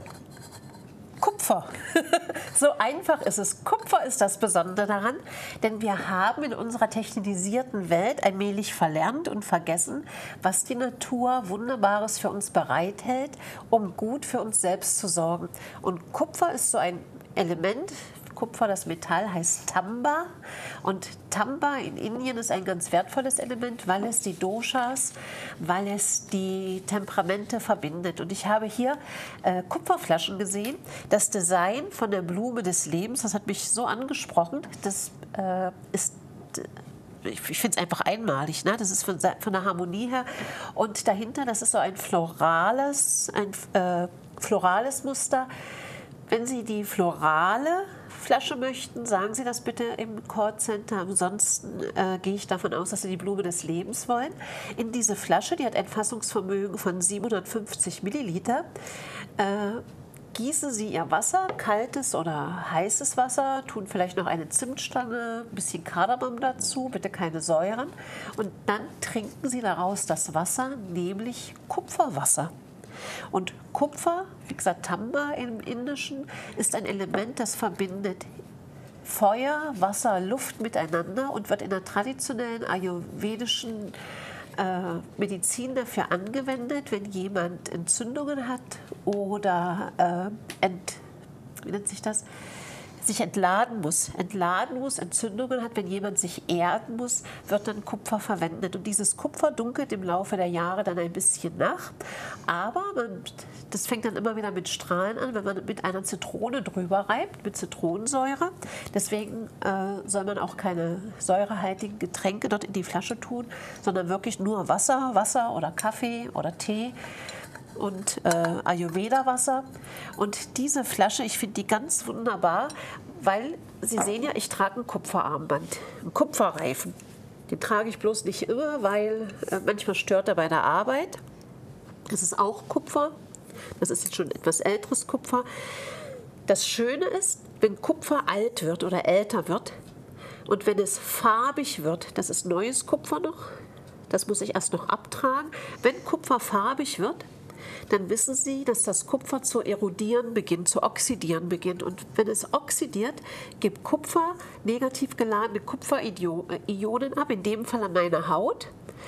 S2: Kupfer. So einfach ist es. Kupfer ist das Besondere daran, denn wir haben in unserer technisierten Welt allmählich verlernt und vergessen, was die Natur Wunderbares für uns bereithält, um gut für uns selbst zu sorgen. Und Kupfer ist so ein Element. Kupfer, das Metall, heißt Tamba. Und Tamba in Indien ist ein ganz wertvolles Element, weil es die Doshas, weil es die Temperamente verbindet. Und ich habe hier äh, Kupferflaschen gesehen. Das Design von der Blume des Lebens, das hat mich so angesprochen. Das äh, ist... Ich finde es einfach einmalig, ne? Das ist von, von der Harmonie her. Und dahinter, das ist so ein florales, ein äh, florales Muster. Wenn Sie die florale Flasche möchten, sagen Sie das bitte im Callcenter. Ansonsten äh, gehe ich davon aus, dass Sie die Blume des Lebens wollen. In diese Flasche, die hat ein Fassungsvermögen von siebenhundertfünfzig Milliliter, äh, gießen Sie Ihr Wasser, kaltes oder heißes Wasser, tun vielleicht noch eine Zimtstange, ein bisschen Kardamom dazu, bitte keine Säuren. Und dann trinken Sie daraus das Wasser, nämlich Kupferwasser. Und Kupfer, wie gesagt, Tamba im Indischen, ist ein Element, das verbindet Feuer, Wasser, Luft miteinander und wird in der traditionellen ayurvedischen äh, Medizin dafür angewendet, wenn jemand Entzündungen hat oder äh, ent, wie nennt sich das? sich entladen muss, entladen muss, Entzündungen hat, wenn jemand sich erden muss, wird dann Kupfer verwendet. Und dieses Kupfer dunkelt im Laufe der Jahre dann ein bisschen nach. Aber man, das fängt dann immer wieder mit Strahlen an, wenn man mit einer Zitrone drüber reibt, mit Zitronensäure. Deswegen äh, soll man auch keine säurehaltigen Getränke dort in die Flasche tun, sondern wirklich nur Wasser, Wasser oder Kaffee oder Tee. Und äh, Ayurveda-Wasser. Und diese Flasche, ich finde die ganz wunderbar, weil Sie sehen ja, ich trage ein Kupferarmband, einen Kupferreifen. Den trage ich bloß nicht immer, weil äh, manchmal stört er bei der Arbeit. Das ist auch Kupfer. Das ist jetzt schon etwas älteres Kupfer. Das Schöne ist, wenn Kupfer alt wird oder älter wird und wenn es farbig wird, das ist neues Kupfer noch, das muss ich erst noch abtragen. Wenn Kupfer farbig wird, dann wissen Sie, dass das Kupfer zu erodieren beginnt, zu oxidieren beginnt. Und wenn es oxidiert, gibt Kupfer negativ geladene Kupferionen ab, in dem Fall an meiner Haut.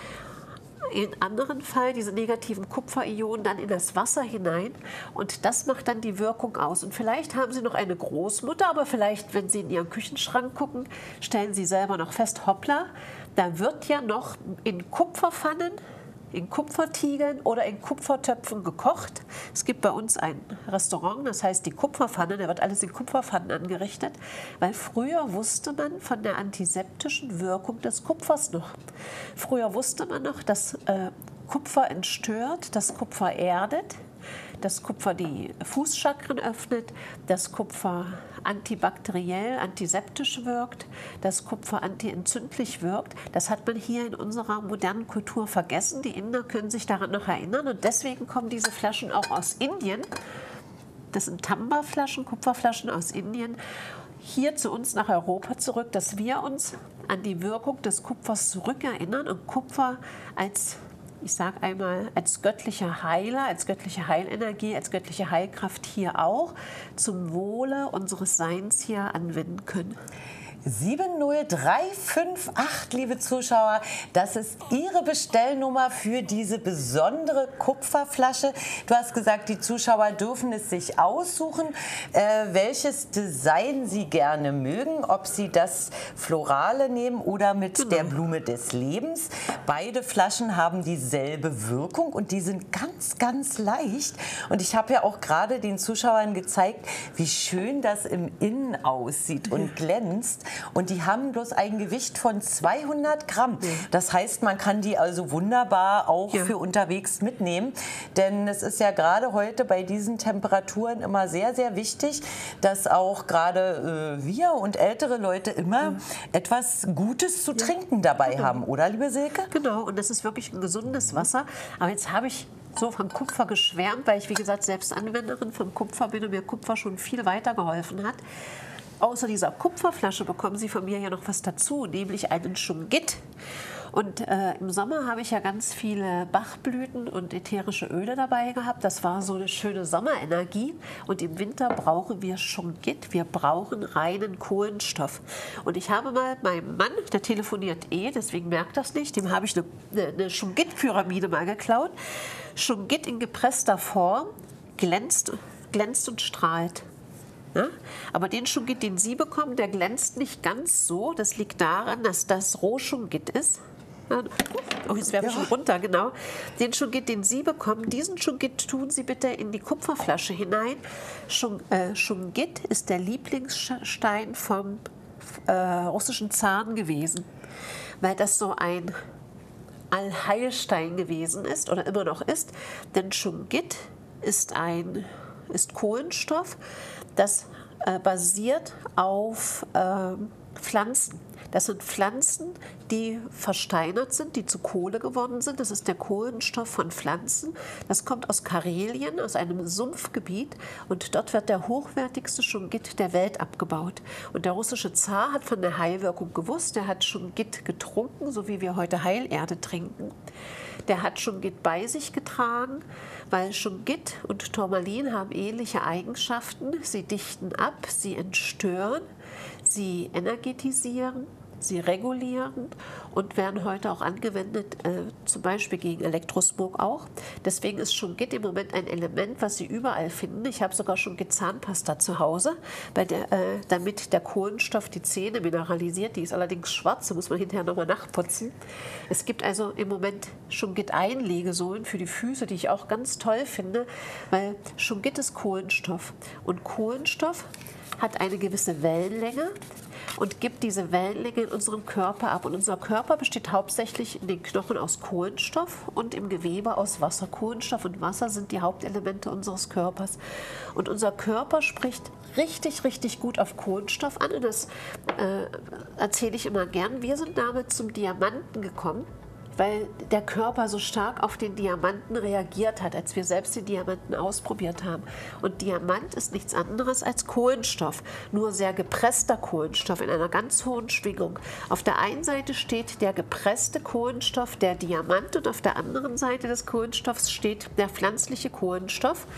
S2: In anderen Fall diese negativen Kupferionen dann in das Wasser hinein und das macht dann die Wirkung aus. Und vielleicht haben Sie noch eine Großmutter, aber vielleicht, wenn Sie in Ihren Küchenschrank gucken, stellen Sie selber noch fest, hoppla, da wird ja noch in Kupferpfannen, in Kupfertiegeln oder in Kupfertöpfen gekocht. Es gibt bei uns ein Restaurant, das heißt die Kupferpfanne, da wird alles in Kupferpfannen angerichtet, weil früher wusste man von der antiseptischen Wirkung des Kupfers noch. Früher wusste man noch, dass äh, Kupfer entstört, dass Kupfer erdet, dass Kupfer die Fußchakren öffnet, dass Kupfer antibakteriell, antiseptisch wirkt, dass Kupfer antientzündlich wirkt. Das hat man hier in unserer modernen Kultur vergessen. Die Inder können sich daran noch erinnern und deswegen kommen diese Flaschen auch aus Indien. Das sind Tamba-Flaschen, Kupferflaschen aus Indien, hier zu uns nach Europa zurück, dass wir uns an die Wirkung des Kupfers zurückerinnern und Kupfer als ich sage einmal, als göttlicher Heiler, als göttliche Heilenergie, als göttliche Heilkraft hier auch zum Wohle unseres Seins hier anwenden können.
S1: sieben null drei fünf acht, liebe Zuschauer. Das ist Ihre Bestellnummer für diese besondere Kupferflasche. Du hast gesagt, die Zuschauer dürfen es sich aussuchen, äh, welches Design sie gerne mögen, ob sie das Florale nehmen oder mit
S2: Genau.
S1: der Blume des Lebens. Beide Flaschen haben dieselbe Wirkung und die sind ganz, ganz leicht. Und ich habe ja auch gerade den Zuschauern gezeigt, wie schön das im Innen aussieht und glänzt. Und die haben bloß ein Gewicht von zweihundert Gramm. Das heißt, man kann die also wunderbar auch
S2: Ja.
S1: für unterwegs mitnehmen. Denn es ist ja gerade heute bei diesen Temperaturen immer sehr, sehr wichtig, dass auch gerade äh, wir und ältere Leute immer mhm. etwas Gutes zu trinken dabei
S2: genau.
S1: haben. Oder, liebe Silke?
S2: Genau, und das ist wirklich ein gesundes Wasser. Aber jetzt habe ich so vom Kupfer geschwärmt, weil ich, wie gesagt, selbst Anwenderin vom Kupfer bin und mir Kupfer schon viel weitergeholfen hat. Außer dieser Kupferflasche bekommen Sie von mir ja noch was dazu, nämlich einen Schungit. Und äh, im Sommer habe ich ja ganz viele Bachblüten und ätherische Öle dabei gehabt. Das war so eine schöne Sommerenergie. Und im Winter brauchen wir Schungit. Wir brauchen reinen Kohlenstoff. Und ich habe mal meinem Mann, der telefoniert eh, deswegen merkt das nicht, dem habe ich eine, eine, eine Schungit-Pyramide mal geklaut. Schungit in gepresster Form glänzt, glänzt und strahlt. Ja? Aber den Schungit, den Sie bekommen, der glänzt nicht ganz so. Das liegt daran, dass das Rohschungit ist. Oh, jetzt werfe ich schon runter, genau. Den Schungit, den Sie bekommen, diesen Schungit tun Sie bitte in die Kupferflasche hinein. Schung, äh, Schungit ist der Lieblingsstein vom äh, russischen Zaren gewesen, weil das so ein Allheilstein gewesen ist oder immer noch ist. Denn Schungit ist ein ist Kohlenstoff, das äh, basiert auf äh, Pflanzen. Das sind Pflanzen, die versteinert sind, die zu Kohle geworden sind. Das ist der Kohlenstoff von Pflanzen. Das kommt aus Karelien, aus einem Sumpfgebiet. Und dort wird der hochwertigste Schungit der Welt abgebaut. Und der russische Zar hat von der Heilwirkung gewusst. Der hat Schungit getrunken, so wie wir heute Heilerde trinken. Der hat Schungit bei sich getragen, weil Schungit und Turmalin haben ähnliche Eigenschaften. Sie dichten ab, sie entstören, sie energetisieren, sie regulieren und werden heute auch angewendet, äh, zum Beispiel gegen Elektrosmog auch. Deswegen ist Schungit im Moment ein Element, was Sie überall finden. Ich habe sogar Schungit-Zahnpasta zu Hause, bei der, äh, damit der Kohlenstoff die Zähne mineralisiert. Die ist allerdings schwarz, da muss man hinterher nochmal nachputzen. Es gibt also im Moment Schungit-Einlegesohlen für die Füße, die ich auch ganz toll finde, weil Schungit ist Kohlenstoff. Und Kohlenstoff hat eine gewisse Wellenlänge und gibt diese Wellenlänge in unserem Körper ab. Und unser Körper besteht hauptsächlich in den Knochen aus Kohlenstoff und im Gewebe aus Wasser. Kohlenstoff und Wasser sind die Hauptelemente unseres Körpers. Und unser Körper spricht richtig, richtig gut auf Kohlenstoff an. Und das äh, erzähle ich immer gern. Wir sind damit zum Diamanten gekommen, weil der Körper so stark auf den Diamanten reagiert hat, als wir selbst den Diamanten ausprobiert haben. Und Diamant ist nichts anderes als Kohlenstoff, nur sehr gepresster Kohlenstoff in einer ganz hohen Schwingung. Auf der einen Seite steht der gepresste Kohlenstoff, der Diamant, und auf der anderen Seite des Kohlenstoffs steht der pflanzliche Kohlenstoff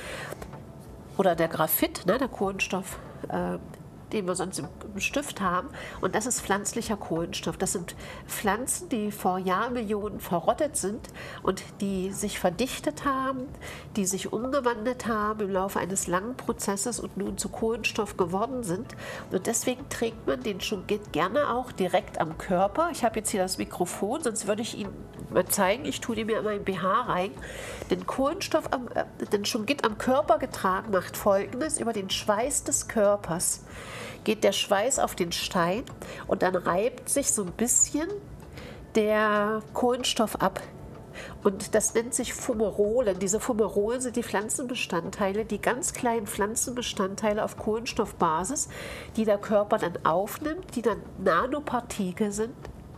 S2: oder der Graphit, ne, der Kohlenstoff, äh, den wir sonst im Stift haben. Und das ist pflanzlicher Kohlenstoff. Das sind Pflanzen, die vor Jahrmillionen verrottet sind und die sich verdichtet haben, die sich umgewandelt haben im Laufe eines langen Prozesses und nun zu Kohlenstoff geworden sind. Und deswegen trägt man den Schungit gerne auch direkt am Körper. Ich habe jetzt hier das Mikrofon, sonst würde ich Ihnen mal zeigen. Ich tue den mir in meinen B H rein. Den Kohlenstoff, am, äh, den Schungit am Körper getragen macht Folgendes: Über den Schweiß des Körpers geht der Schweiß auf den Stein und dann reibt sich so ein bisschen der Kohlenstoff ab. Und das nennt sich Fumarolen. Diese Fumarolen sind die Pflanzenbestandteile, die ganz kleinen Pflanzenbestandteile auf Kohlenstoffbasis, die der Körper dann aufnimmt, die dann Nanopartikel sind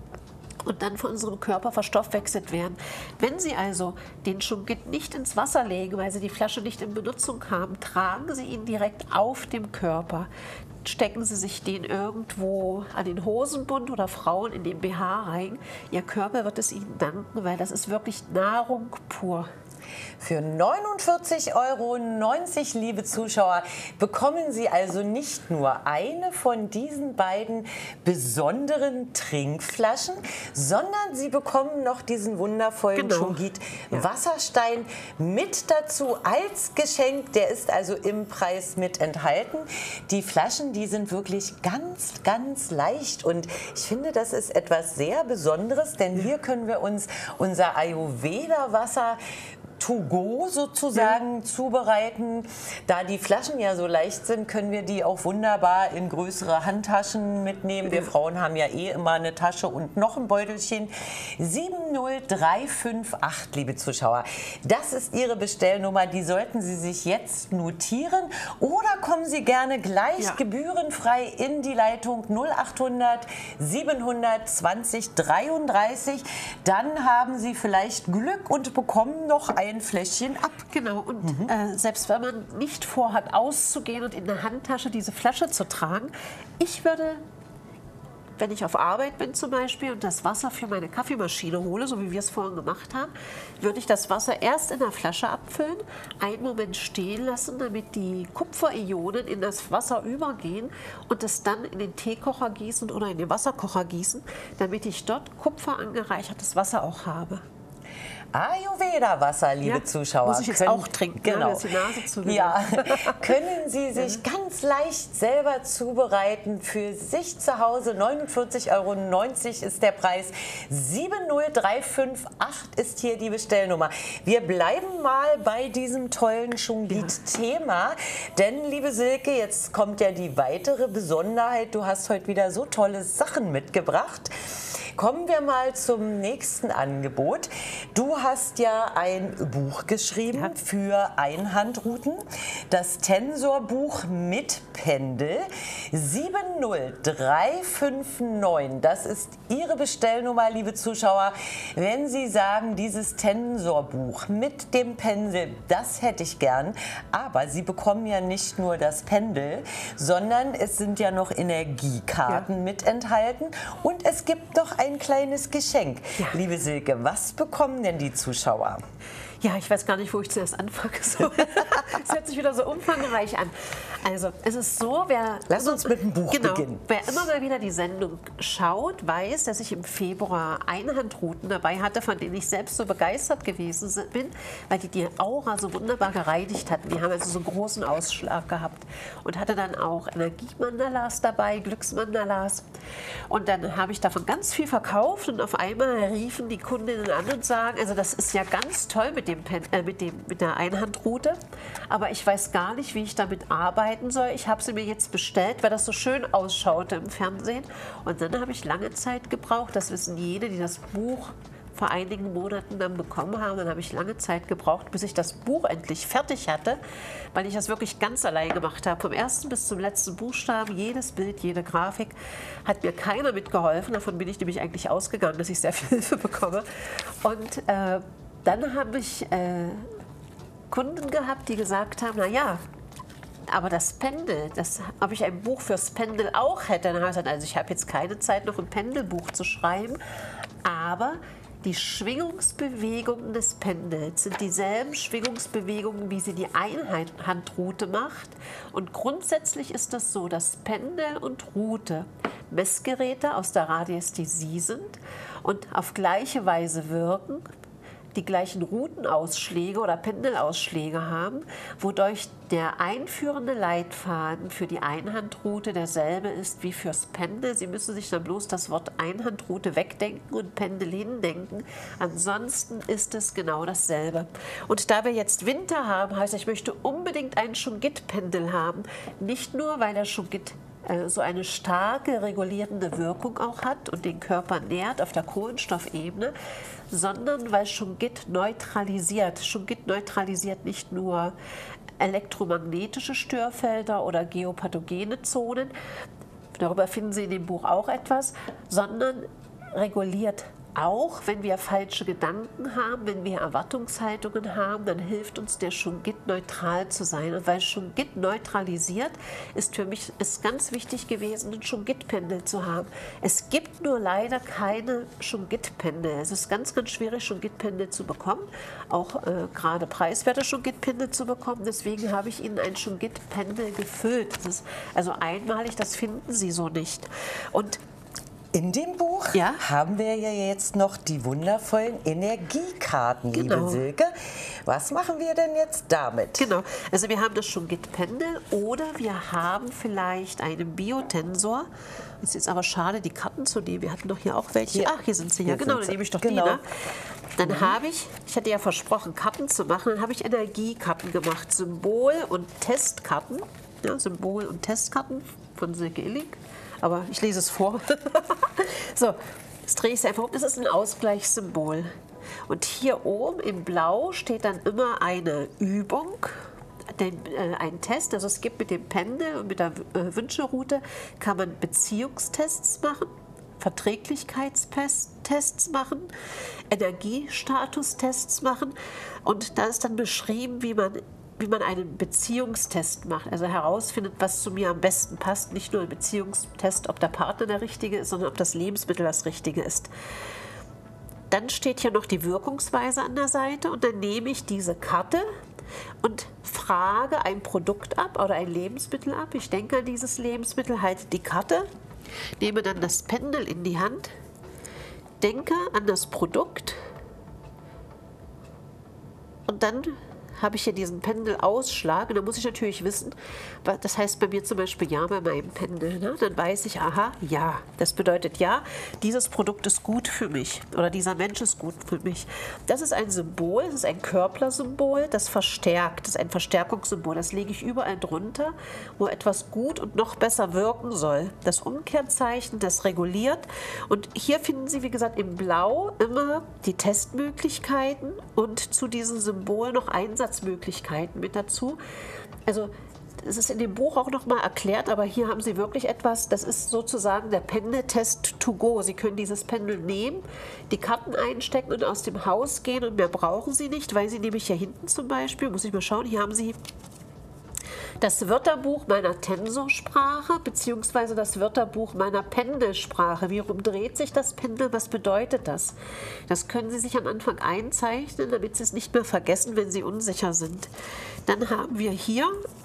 S2: und dann von unserem Körper verstoffwechselt werden. Wenn Sie also den Schungit nicht ins Wasser legen, weil Sie die Flasche nicht in Benutzung haben, tragen Sie ihn direkt auf dem Körper. Stecken Sie sich den irgendwo an den Hosenbund oder Frauen in den B H rein. Ihr Körper wird es Ihnen danken, weil das ist wirklich Nahrung pur.
S1: Für neunundvierzig Euro neunzig, liebe Zuschauer, bekommen Sie also nicht nur eine von diesen beiden besonderen Trinkflaschen, sondern Sie bekommen noch diesen wundervollen
S2: Genau.
S1: Chongit
S2: Ja.
S1: Wasserstein mit dazu als Geschenk. Der ist also im Preis mit enthalten. Die Flaschen, die sind wirklich ganz, ganz leicht und ich finde, das ist etwas sehr Besonderes, denn hier können wir uns unser Ayurveda-Wasser to go sozusagen ja. zubereiten. Da die Flaschen ja so leicht sind, können wir die auch wunderbar in größere Handtaschen mitnehmen. Wir Frauen haben ja eh immer eine Tasche und noch ein Beutelchen. sieben null drei fünf acht, liebe Zuschauer. Das ist Ihre Bestellnummer. Die sollten Sie sich jetzt notieren oder kommen Sie gerne gleich ja. gebührenfrei in die Leitung null achthundert siebenhundertzwanzig dreiunddreißig. Dann haben Sie vielleicht Glück und bekommen noch ein ein Fläschchen ab.
S2: Genau, und mhm. äh, selbst wenn man nicht vorhat, auszugehen und in der Handtasche diese Flasche zu tragen, ich würde, wenn ich auf Arbeit bin zum Beispiel und das Wasser für meine Kaffeemaschine hole, so wie wir es vorhin gemacht haben, würde ich das Wasser erst in der Flasche abfüllen, einen Moment stehen lassen, damit die Kupferionen in das Wasser übergehen und es dann in den Teekocher gießen oder in den Wasserkocher gießen, damit ich dort kupferangereichertes Wasser auch habe.
S1: Ayurveda-Wasser, liebe ja, Zuschauer.
S2: Muss ich jetzt
S1: können,
S2: auch trinken,
S1: genau.
S2: ne, dass die Nase zugehört.
S1: Ja, können Sie sich ganz leicht selber zubereiten für sich zu Hause. neunundvierzig Euro neunzig ist der Preis. sieben null drei fünf acht ist hier die Bestellnummer. Wir bleiben mal bei diesem tollen Chongit-Thema. Ja. Denn, liebe Silke, jetzt kommt ja die weitere Besonderheit. Du hast heute wieder so tolle Sachen mitgebracht. Kommen wir mal zum nächsten Angebot. Du hast ja ein Buch geschrieben ja. für Einhandrouten, das Tensorbuch mit Pendel. sieben null drei fünf neun, das ist Ihre Bestellnummer, liebe Zuschauer. Wenn Sie sagen, dieses Tensorbuch mit dem Pendel, das hätte ich gern, aber Sie bekommen ja nicht nur das Pendel, sondern es sind ja noch Energiekarten ja. mit enthalten und es gibt noch ein kleines Geschenk. Ja. Liebe Silke, was bekommen denn die Zuschauer?
S2: Ja, ich weiß gar nicht, wo ich zuerst anfange. So. Es hört sich wieder so umfangreich an. Also, es ist so, wer...
S1: Lass uns mit dem Buch
S2: genau,
S1: beginnen.
S2: Wer immer mal wieder die Sendung schaut, weiß, dass ich im Februar Einhandrouten dabei hatte, von denen ich selbst so begeistert gewesen bin, weil die die Aura so wunderbar gereinigt hatten. Die haben also so einen großen Ausschlag gehabt. Und hatte dann auch Energiemandalas dabei, Glücksmandalas. Und dann habe ich davon ganz viel verkauft und auf einmal riefen die Kundinnen an und sagen, also das ist ja ganz toll mit dem Pen, äh, mit, dem, mit der Einhandroute, aber ich weiß gar nicht, wie ich damit arbeiten soll. Ich habe sie mir jetzt bestellt, weil das so schön ausschaute im Fernsehen. Und dann habe ich lange Zeit gebraucht, das wissen jene, die das Buch vor einigen Monaten dann bekommen haben. Dann habe ich lange Zeit gebraucht, bis ich das Buch endlich fertig hatte, weil ich das wirklich ganz allein gemacht habe. Vom ersten bis zum letzten Buchstaben, jedes Bild, jede Grafik, hat mir keiner mitgeholfen. Davon bin ich nämlich eigentlich ausgegangen, dass ich sehr viel Hilfe bekomme. Und äh, dann habe ich äh, Kunden gehabt, die gesagt haben, na ja, aber das Pendel, das, ob ich ein Buch fürs Pendel auch hätte. Dann habe ich gesagt, also ich habe jetzt keine Zeit, noch ein Pendelbuch zu schreiben, aber die Schwingungsbewegungen des Pendels sind dieselben Schwingungsbewegungen, wie sie die Einhandroute macht. Und grundsätzlich ist das so, dass Pendel und Rute Messgeräte aus der Radiästhesie sind und auf gleiche Weise wirken, die gleichen Routenausschläge oder Pendelausschläge haben, wodurch der einführende Leitfaden für die Einhandroute derselbe ist wie fürs Pendel. Sie müssen sich dann bloß das Wort Einhandroute wegdenken und Pendel hindenken. Ansonsten ist es genau dasselbe. Und da wir jetzt Winter haben, heißt, ich möchte unbedingt ein Chongit-Pendel haben. Nicht nur, weil der Chongit so eine starke regulierende Wirkung auch hat und den Körper nährt auf der Kohlenstoffebene, sondern weil Chongit neutralisiert. Chongit neutralisiert nicht nur elektromagnetische Störfelder oder geopathogene Zonen, darüber finden Sie in dem Buch auch etwas, sondern reguliert Auch wenn wir falsche Gedanken haben, wenn wir Erwartungshaltungen haben, dann hilft uns der Shungit neutral zu sein. Und weil Shungit neutralisiert, ist für mich ist ganz wichtig gewesen, ein Shungit-Pendel zu haben. Es gibt nur leider keine Shungit-Pendel. Es ist ganz, ganz schwierig, Shungit-Pendel zu bekommen, auch äh, gerade preiswerte Shungit-Pendel zu bekommen. Deswegen habe ich Ihnen ein Shungit-Pendel gefüllt. Das ist also einmalig, das finden Sie so nicht. Und
S1: in dem Buch
S2: ja?
S1: haben wir ja jetzt noch die wundervollen Energiekarten,
S2: genau.
S1: liebe Silke. Was machen wir denn jetzt damit?
S2: Genau, also wir haben das Shungit-Pendel oder wir haben vielleicht einen Biotensor. Es ist aber schade, die Karten zu nehmen. Wir hatten doch hier auch welche.
S1: Hier.
S2: Ach, hier sind sie ja.
S1: Hier
S2: Genau,
S1: sind
S2: dann
S1: sie.
S2: nehme ich doch
S1: Genau.
S2: die. Ne? Dann mhm. habe ich, ich hatte ja versprochen, Karten zu machen, dann habe ich Energiekarten gemacht. Symbol- und Testkarten. Ja, Symbol- und Testkarten von Silke Illig. Aber ich lese es vor. So, jetzt drehe ich es einfach um. Das ist ein Ausgleichssymbol. Und hier oben im Blau steht dann immer eine Übung, den, äh, ein Test. Also es gibt mit dem Pendel und mit der äh, Wünschelrute kann man Beziehungstests machen, Verträglichkeitstests machen, Energiestatustests machen. Und da ist dann beschrieben, wie man wie man einen Beziehungstest macht, also herausfindet, was zu mir am besten passt. Nicht nur ein Beziehungstest, ob der Partner der Richtige ist, sondern ob das Lebensmittel das Richtige ist. Dann steht hier noch die Wirkungsweise an der Seite und dann nehme ich diese Karte und frage ein Produkt ab oder ein Lebensmittel ab. Ich denke an dieses Lebensmittel, halte die Karte, nehme dann das Pendel in die Hand, denke an das Produkt und dann habe ich hier diesen Pendelausschlag und dann muss ich natürlich wissen, das heißt bei mir zum Beispiel ja bei meinem Pendel, ne? Dann weiß ich, aha, ja, das bedeutet ja, dieses Produkt ist gut für mich oder dieser Mensch ist gut für mich. Das ist ein Symbol, das ist ein Körpersymbol, das verstärkt, das ist ein Verstärkungssymbol, das lege ich überall drunter, wo etwas gut und noch besser wirken soll. Das Umkehrzeichen, das reguliert und hier finden Sie, wie gesagt, im Blau immer die Testmöglichkeiten und zu diesem Symbol noch Einsatz Möglichkeiten mit dazu. Also es ist in dem Buch auch noch mal erklärt, aber hier haben Sie wirklich etwas, das ist sozusagen der Pendeltest to go. Sie können dieses Pendel nehmen, die Karten einstecken und aus dem Haus gehen und mehr brauchen Sie nicht, weil Sie nämlich hier hinten zum Beispiel, muss ich mal schauen, hier haben Sie das Wörterbuch meiner Tensorsprache beziehungsweise das Wörterbuch meiner Pendelsprache. Wie rum dreht sich das Pendel? Was bedeutet das? Das können Sie sich am Anfang einzeichnen, damit Sie es nicht mehr vergessen, wenn Sie unsicher sind. Dann haben wir hier,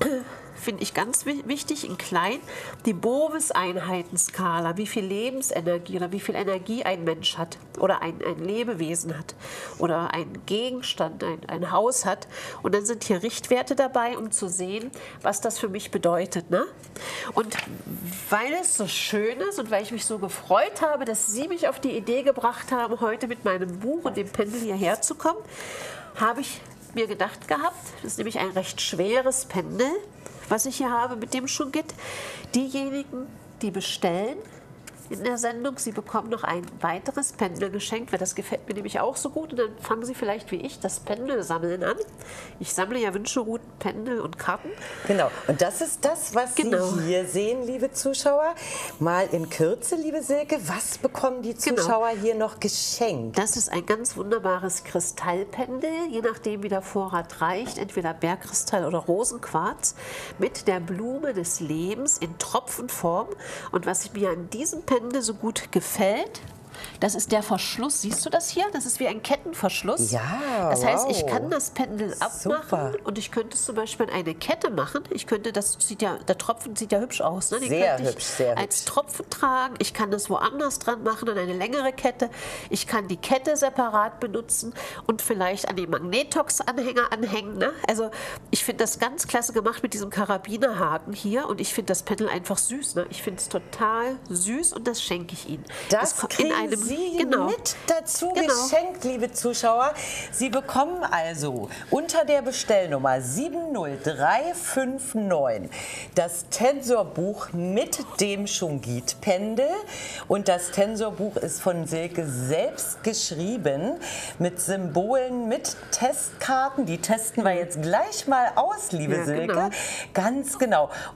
S2: finde ich ganz wichtig, in klein, die Bovis-Einheitenskala, wie viel Lebensenergie oder wie viel Energie ein Mensch hat oder ein, ein Lebewesen hat oder ein Gegenstand, ein, ein Haus hat. Und dann sind hier Richtwerte dabei, um zu sehen, was das für mich bedeutet. Ne? Und weil es so schön ist und weil ich mich so gefreut habe, dass Sie mich auf die Idee gebracht haben, heute mit meinem Buch und dem Pendel hierher zu kommen, habe ich mir gedacht gehabt, das ist nämlich ein recht schweres Pendel, was ich hier habe mit dem Shungit. Diejenigen, die bestellen in der Sendung, Sie bekommen noch ein weiteres Pendel geschenkt, weil das gefällt mir nämlich auch so gut. Und dann fangen Sie vielleicht wie ich das Pendelsammeln an. Ich sammle ja Wünschelruten, Pendel und Karten.
S1: Genau, und das ist das, was genau. Sie hier sehen, liebe Zuschauer. Mal in Kürze, liebe Silke, was bekommen die Zuschauer genau. hier noch geschenkt?
S2: Das ist ein ganz wunderbares Kristallpendel, je nachdem wie der Vorrat reicht, entweder Bergkristall oder Rosenquarz, mit der Blume des Lebens in Tropfenform. Und was mir an diesem Pendel so gut gefällt, das ist der Verschluss. Siehst du das hier? Das ist wie ein Kettenverschluss.
S1: Ja,
S2: das heißt,
S1: wow.
S2: ich kann das Pendel abmachen
S1: Super.
S2: und ich könnte es zum Beispiel in eine Kette machen. Ich könnte, das sieht ja, der Tropfen sieht ja hübsch aus. Ne? Den
S1: sehr
S2: könnte
S1: hübsch, sehr hübsch.
S2: Als Tropfen tragen. Ich kann das woanders dran machen, an eine längere Kette. Ich kann die Kette separat benutzen und vielleicht an den Magnetox-Anhänger anhängen. Ne? Also ich finde das ganz klasse gemacht mit diesem Karabinerhaken hier und ich finde das Pendel einfach süß. Ne? Ich finde es total süß und das schenke ich Ihnen.
S1: Das, das kriegen in einem Sie genau. mit dazu genau. geschenkt, liebe Zuschauer. Sie bekommen also unter der Bestellnummer sieben null drei fünf neun das Tensorbuch mit dem Shungit-Pendel. Und das Tensorbuch ist von Silke selbst geschrieben, mit Symbolen, mit Testkarten. Die testen wir jetzt gleich mal aus, liebe ja, Silke. Genau. Ganz genau. Und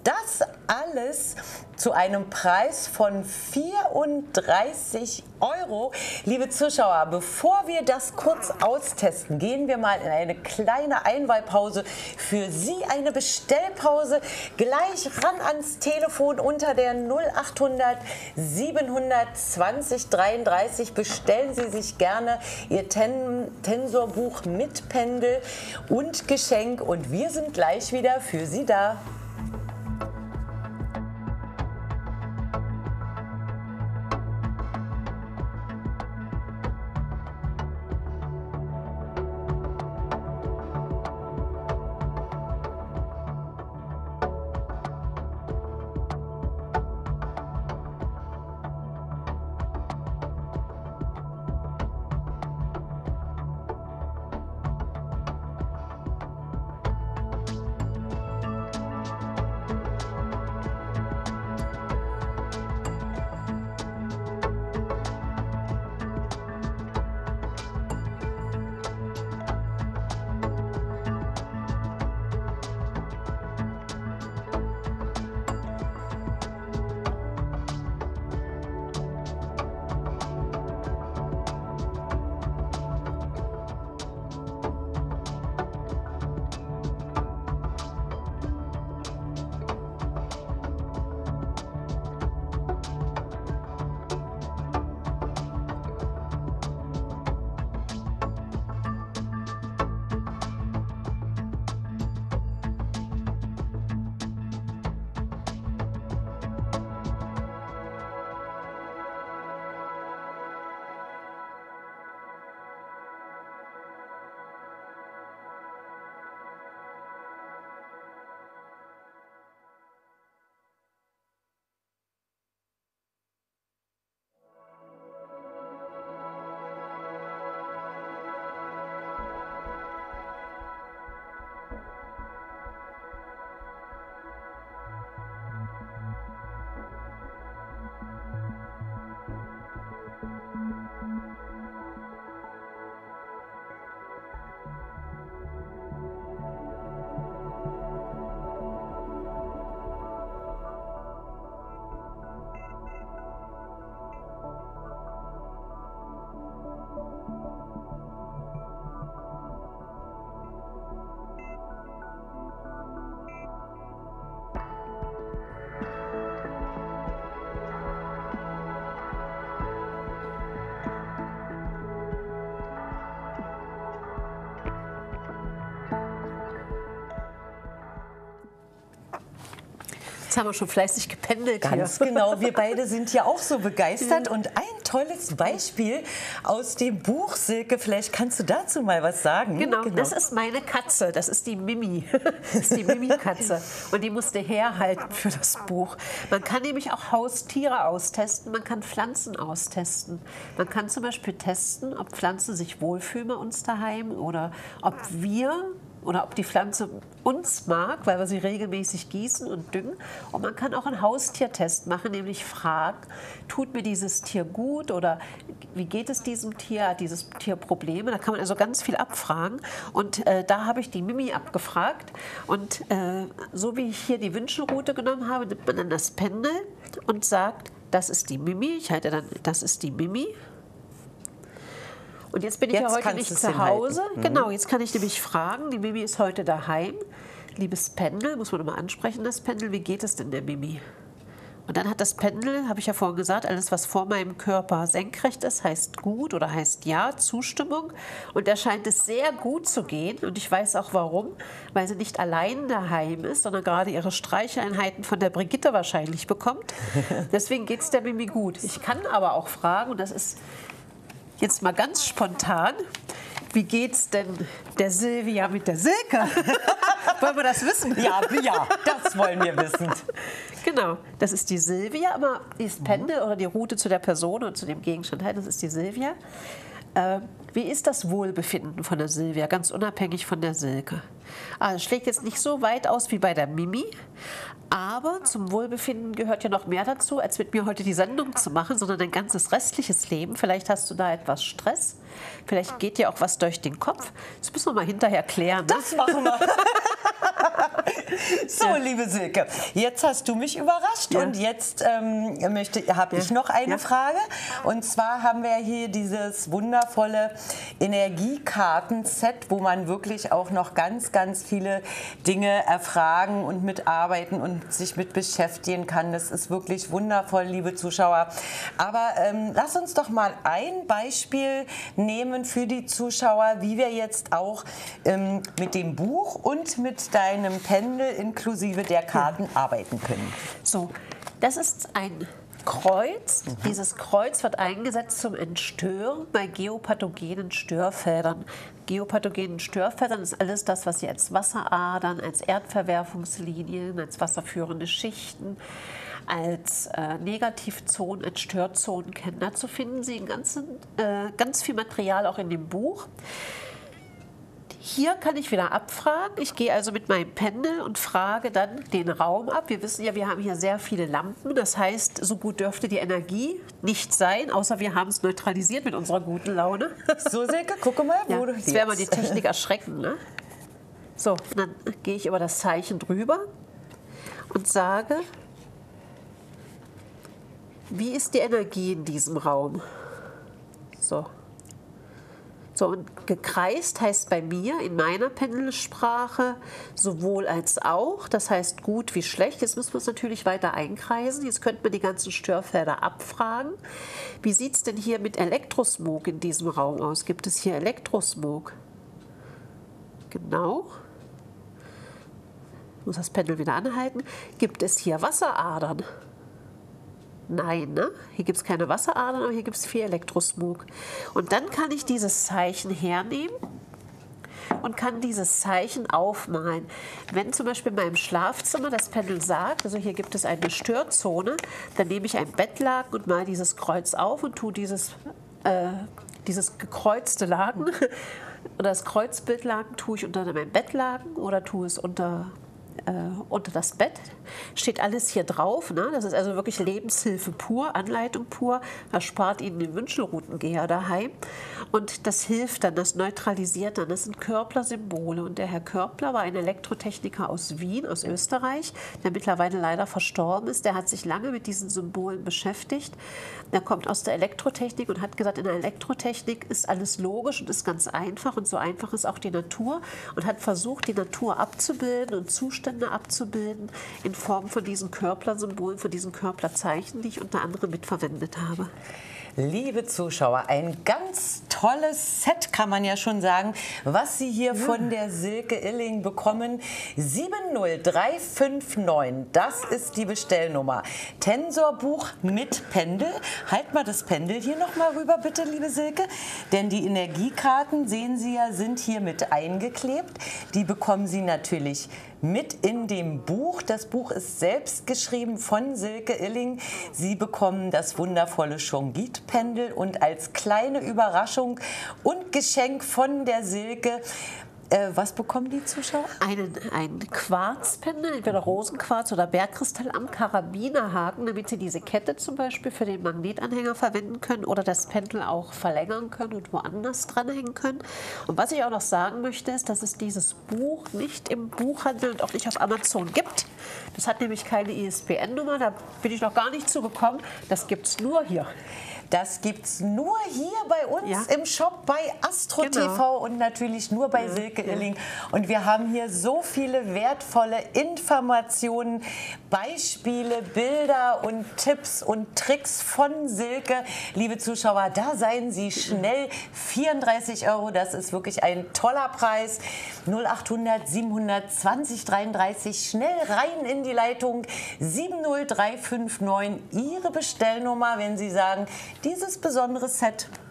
S1: das alles zu einem Preis von vierunddreißig Euro. Liebe Zuschauer, bevor wir das kurz austesten, gehen wir mal in eine kleine Einwahlpause. Für Sie eine Bestellpause. Gleich ran ans Telefon unter der null achthundert siebenhundertzwanzig dreiunddreißig. Bestellen Sie sich gerne Ihr Ten Tensorbuch mit Pendel und Geschenk. Und wir sind gleich wieder für Sie da.
S2: Jetzt haben wir schon fleißig gependelt.
S1: Ganz
S2: hier.
S1: genau, wir beide sind ja auch so begeistert. Und ein tolles Beispiel aus dem Buch, Silke, vielleicht kannst du dazu mal was sagen.
S2: Genau, genau. Das ist meine Katze, das ist die Mimi. Das ist die Mimi-Katze. Und die musste herhalten für das Buch. Man kann nämlich auch Haustiere austesten, man kann Pflanzen austesten. Man kann zum Beispiel testen, ob Pflanzen sich wohlfühlen bei uns daheim oder ob wir oder ob die Pflanze uns mag, weil wir sie regelmäßig gießen und düngen. Und man kann auch einen Haustiertest machen, nämlich fragen, tut mir dieses Tier gut oder wie geht es diesem Tier, hat dieses Tier Probleme? Da kann man also ganz viel abfragen. Und äh, da habe ich die Mimi abgefragt. Und äh, so wie ich hier die Wünschelrute genommen habe, nimmt man dann das Pendel und sagt, das ist die Mimi. Ich halte dann, das ist die Mimi. Und jetzt bin ich
S1: jetzt
S2: ja heute nicht zu Hause. Mhm. Genau, jetzt kann ich nämlich fragen, die Mimi ist heute daheim. Liebes Pendel, muss man nochmal ansprechen, das Pendel, wie geht es denn der Mimi? Und dann hat das Pendel, habe ich ja vorhin gesagt, alles, was vor meinem Körper senkrecht ist, heißt gut oder heißt ja, Zustimmung. Und da scheint es sehr gut zu gehen. Und ich weiß auch warum, weil sie nicht allein daheim ist, sondern gerade ihre Streicheinheiten von der Brigitte wahrscheinlich bekommt. Deswegen geht es der Mimi gut. Ich kann aber auch fragen, und das ist jetzt mal ganz spontan, wie geht's denn der Silvia mit der Silke? Wollen wir das wissen?
S1: Ja, ja, das wollen wir wissen.
S2: Genau, das ist die Silvia, aber das Pendel oder die Route zu der Person und zu dem Gegenstand, das ist die Silvia. Äh, wie ist das Wohlbefinden von der Silvia, ganz unabhängig von der Silke? Also, es schlägt jetzt nicht so weit aus wie bei der Mimi, aber zum Wohlbefinden gehört ja noch mehr dazu, als mit mir heute die Sendung zu machen, sondern dein ganzes restliches Leben. Vielleicht hast du da etwas Stress, vielleicht geht dir auch was durch den Kopf. Das müssen wir mal hinterher klären. Ne?
S1: Das machen wir. So, liebe Silke, jetzt hast du mich überrascht
S2: Ja.
S1: und jetzt ähm, möchte, habe ich
S2: Ja.
S1: noch eine
S2: Ja.
S1: Frage. Und zwar haben wir hier dieses wundervolle Energiekarten-Set, wo man wirklich auch noch ganz, ganz viele Dinge erfragen und mitarbeiten und sich mit beschäftigen kann. Das ist wirklich wundervoll, liebe Zuschauer. Aber ähm, lass uns doch mal ein Beispiel nehmen für die Zuschauer, wie wir jetzt auch ähm, mit dem Buch und mit deinem Pendel inklusive der Karten arbeiten können.
S2: So, das ist ein Kreuz.
S1: Mhm.
S2: Dieses Kreuz wird eingesetzt zum Entstören bei geopathogenen Störfeldern. Geopathogenen Störfeldern ist alles das, was Sie als Wasseradern, als Erdverwerfungslinien, als wasserführende Schichten, als äh, Negativzonen, als Störzonen kennen. Dazu finden Sie einen ganzen, äh, ganz viel Material auch in dem Buch. Hier kann ich wieder abfragen. Ich gehe also mit meinem Pendel und frage dann den Raum ab. Wir wissen ja, wir haben hier sehr viele Lampen. Das heißt, so gut dürfte die Energie nicht sein, außer wir haben es neutralisiert mit unserer guten Laune.
S1: So, Silke, gucke mal, wo
S2: Ja,
S1: du
S2: jetzt wäre mal die
S1: jetzt.
S2: Technik erschrecken. Ne? So, und dann gehe ich über das Zeichen drüber und sage, wie ist die Energie in diesem Raum? So. So, und gekreist heißt bei mir in meiner Pendelsprache sowohl als auch, das heißt gut wie schlecht. Jetzt müssen wir es natürlich weiter einkreisen. Jetzt könnten wir die ganzen Störfelder abfragen. Wie sieht es denn hier mit Elektrosmog in diesem Raum aus? Gibt es hier Elektrosmog? Genau. Ich muss das Pendel wieder anhalten. Gibt es hier Wasseradern? Nein, ne? Hier gibt es keine Wasseradern, aber hier gibt es viel Elektrosmog. Und dann kann ich dieses Zeichen hernehmen und kann dieses Zeichen aufmalen. Wenn zum Beispiel in meinem Schlafzimmer das Pendel sagt, also hier gibt es eine Störzone, dann nehme ich ein Bettlaken und male dieses Kreuz auf und tue dieses, äh, dieses gekreuzte Laken oder das Kreuzbildlaken tue ich unter mein Bettlaken oder tue es unter Äh, unter das Bett, steht alles hier drauf. Ne? Das ist also wirklich Lebenshilfe pur, Anleitung pur. Das spart Ihnen den Wünschelroutengeher daheim. Und das hilft dann, das neutralisiert dann. Das sind Körpler-Symbole. Und der Herr Körpler war ein Elektrotechniker aus Wien, aus Österreich, der mittlerweile leider verstorben ist. Der hat sich lange mit diesen Symbolen beschäftigt. Der kommt aus der Elektrotechnik und hat gesagt, in der Elektrotechnik ist alles logisch und ist ganz einfach. Und so einfach ist auch die Natur. Und hat versucht, die Natur abzubilden und Zustände abzubilden in Form von diesen Körpler-Symbolen, von diesen Körplerzeichen, die ich unter anderem mitverwendet habe.
S1: Liebe Zuschauer, ein ganz tolles Set, kann man ja schon sagen, was Sie hier ja. von der Silke Illing bekommen. sieben null drei fünf neun, das ist die Bestellnummer. Tensorbuch mit Pendel. Halt mal das Pendel hier noch mal rüber, bitte, liebe Silke. Denn die Energiekarten, sehen Sie ja, sind hier mit eingeklebt. Die bekommen Sie natürlich mit in dem Buch. Das Buch ist selbst geschrieben von Silke Illing. Sie bekommen das wundervolle Chongit-Pendel und als kleine Überraschung und Geschenk von der Silke, äh, was bekommen die Zuschauer?
S2: Einen, ein Quarzpendel, entweder Rosenquarz oder Bergkristall am Karabinerhaken, damit Sie diese Kette zum Beispiel für den Magnetanhänger verwenden können oder das Pendel auch verlängern können und woanders dranhängen können. Und was ich auch noch sagen möchte, ist, dass es dieses Buch nicht im Buchhandel und auch nicht auf Amazon gibt. Das hat nämlich keine I S B N-Nummer, da bin ich noch gar nicht zugekommen. Das gibt es nur hier.
S1: Das gibt es nur hier bei uns
S2: Ja.
S1: im Shop bei Astro T V
S2: Genau.
S1: und natürlich nur bei
S2: Ja,
S1: Silke
S2: ja.
S1: Illing. Und wir haben hier so viele wertvolle Informationen, Beispiele, Bilder und Tipps und Tricks von Silke. Liebe Zuschauer, da seien Sie schnell. vierunddreißig Euro, das ist wirklich ein toller Preis. null achthundert siebenhundertzwanzig dreiunddreißig, schnell rein in die Leitung. sieben null drei fünf neun, Ihre Bestellnummer, wenn Sie sagen, dieses besondere Set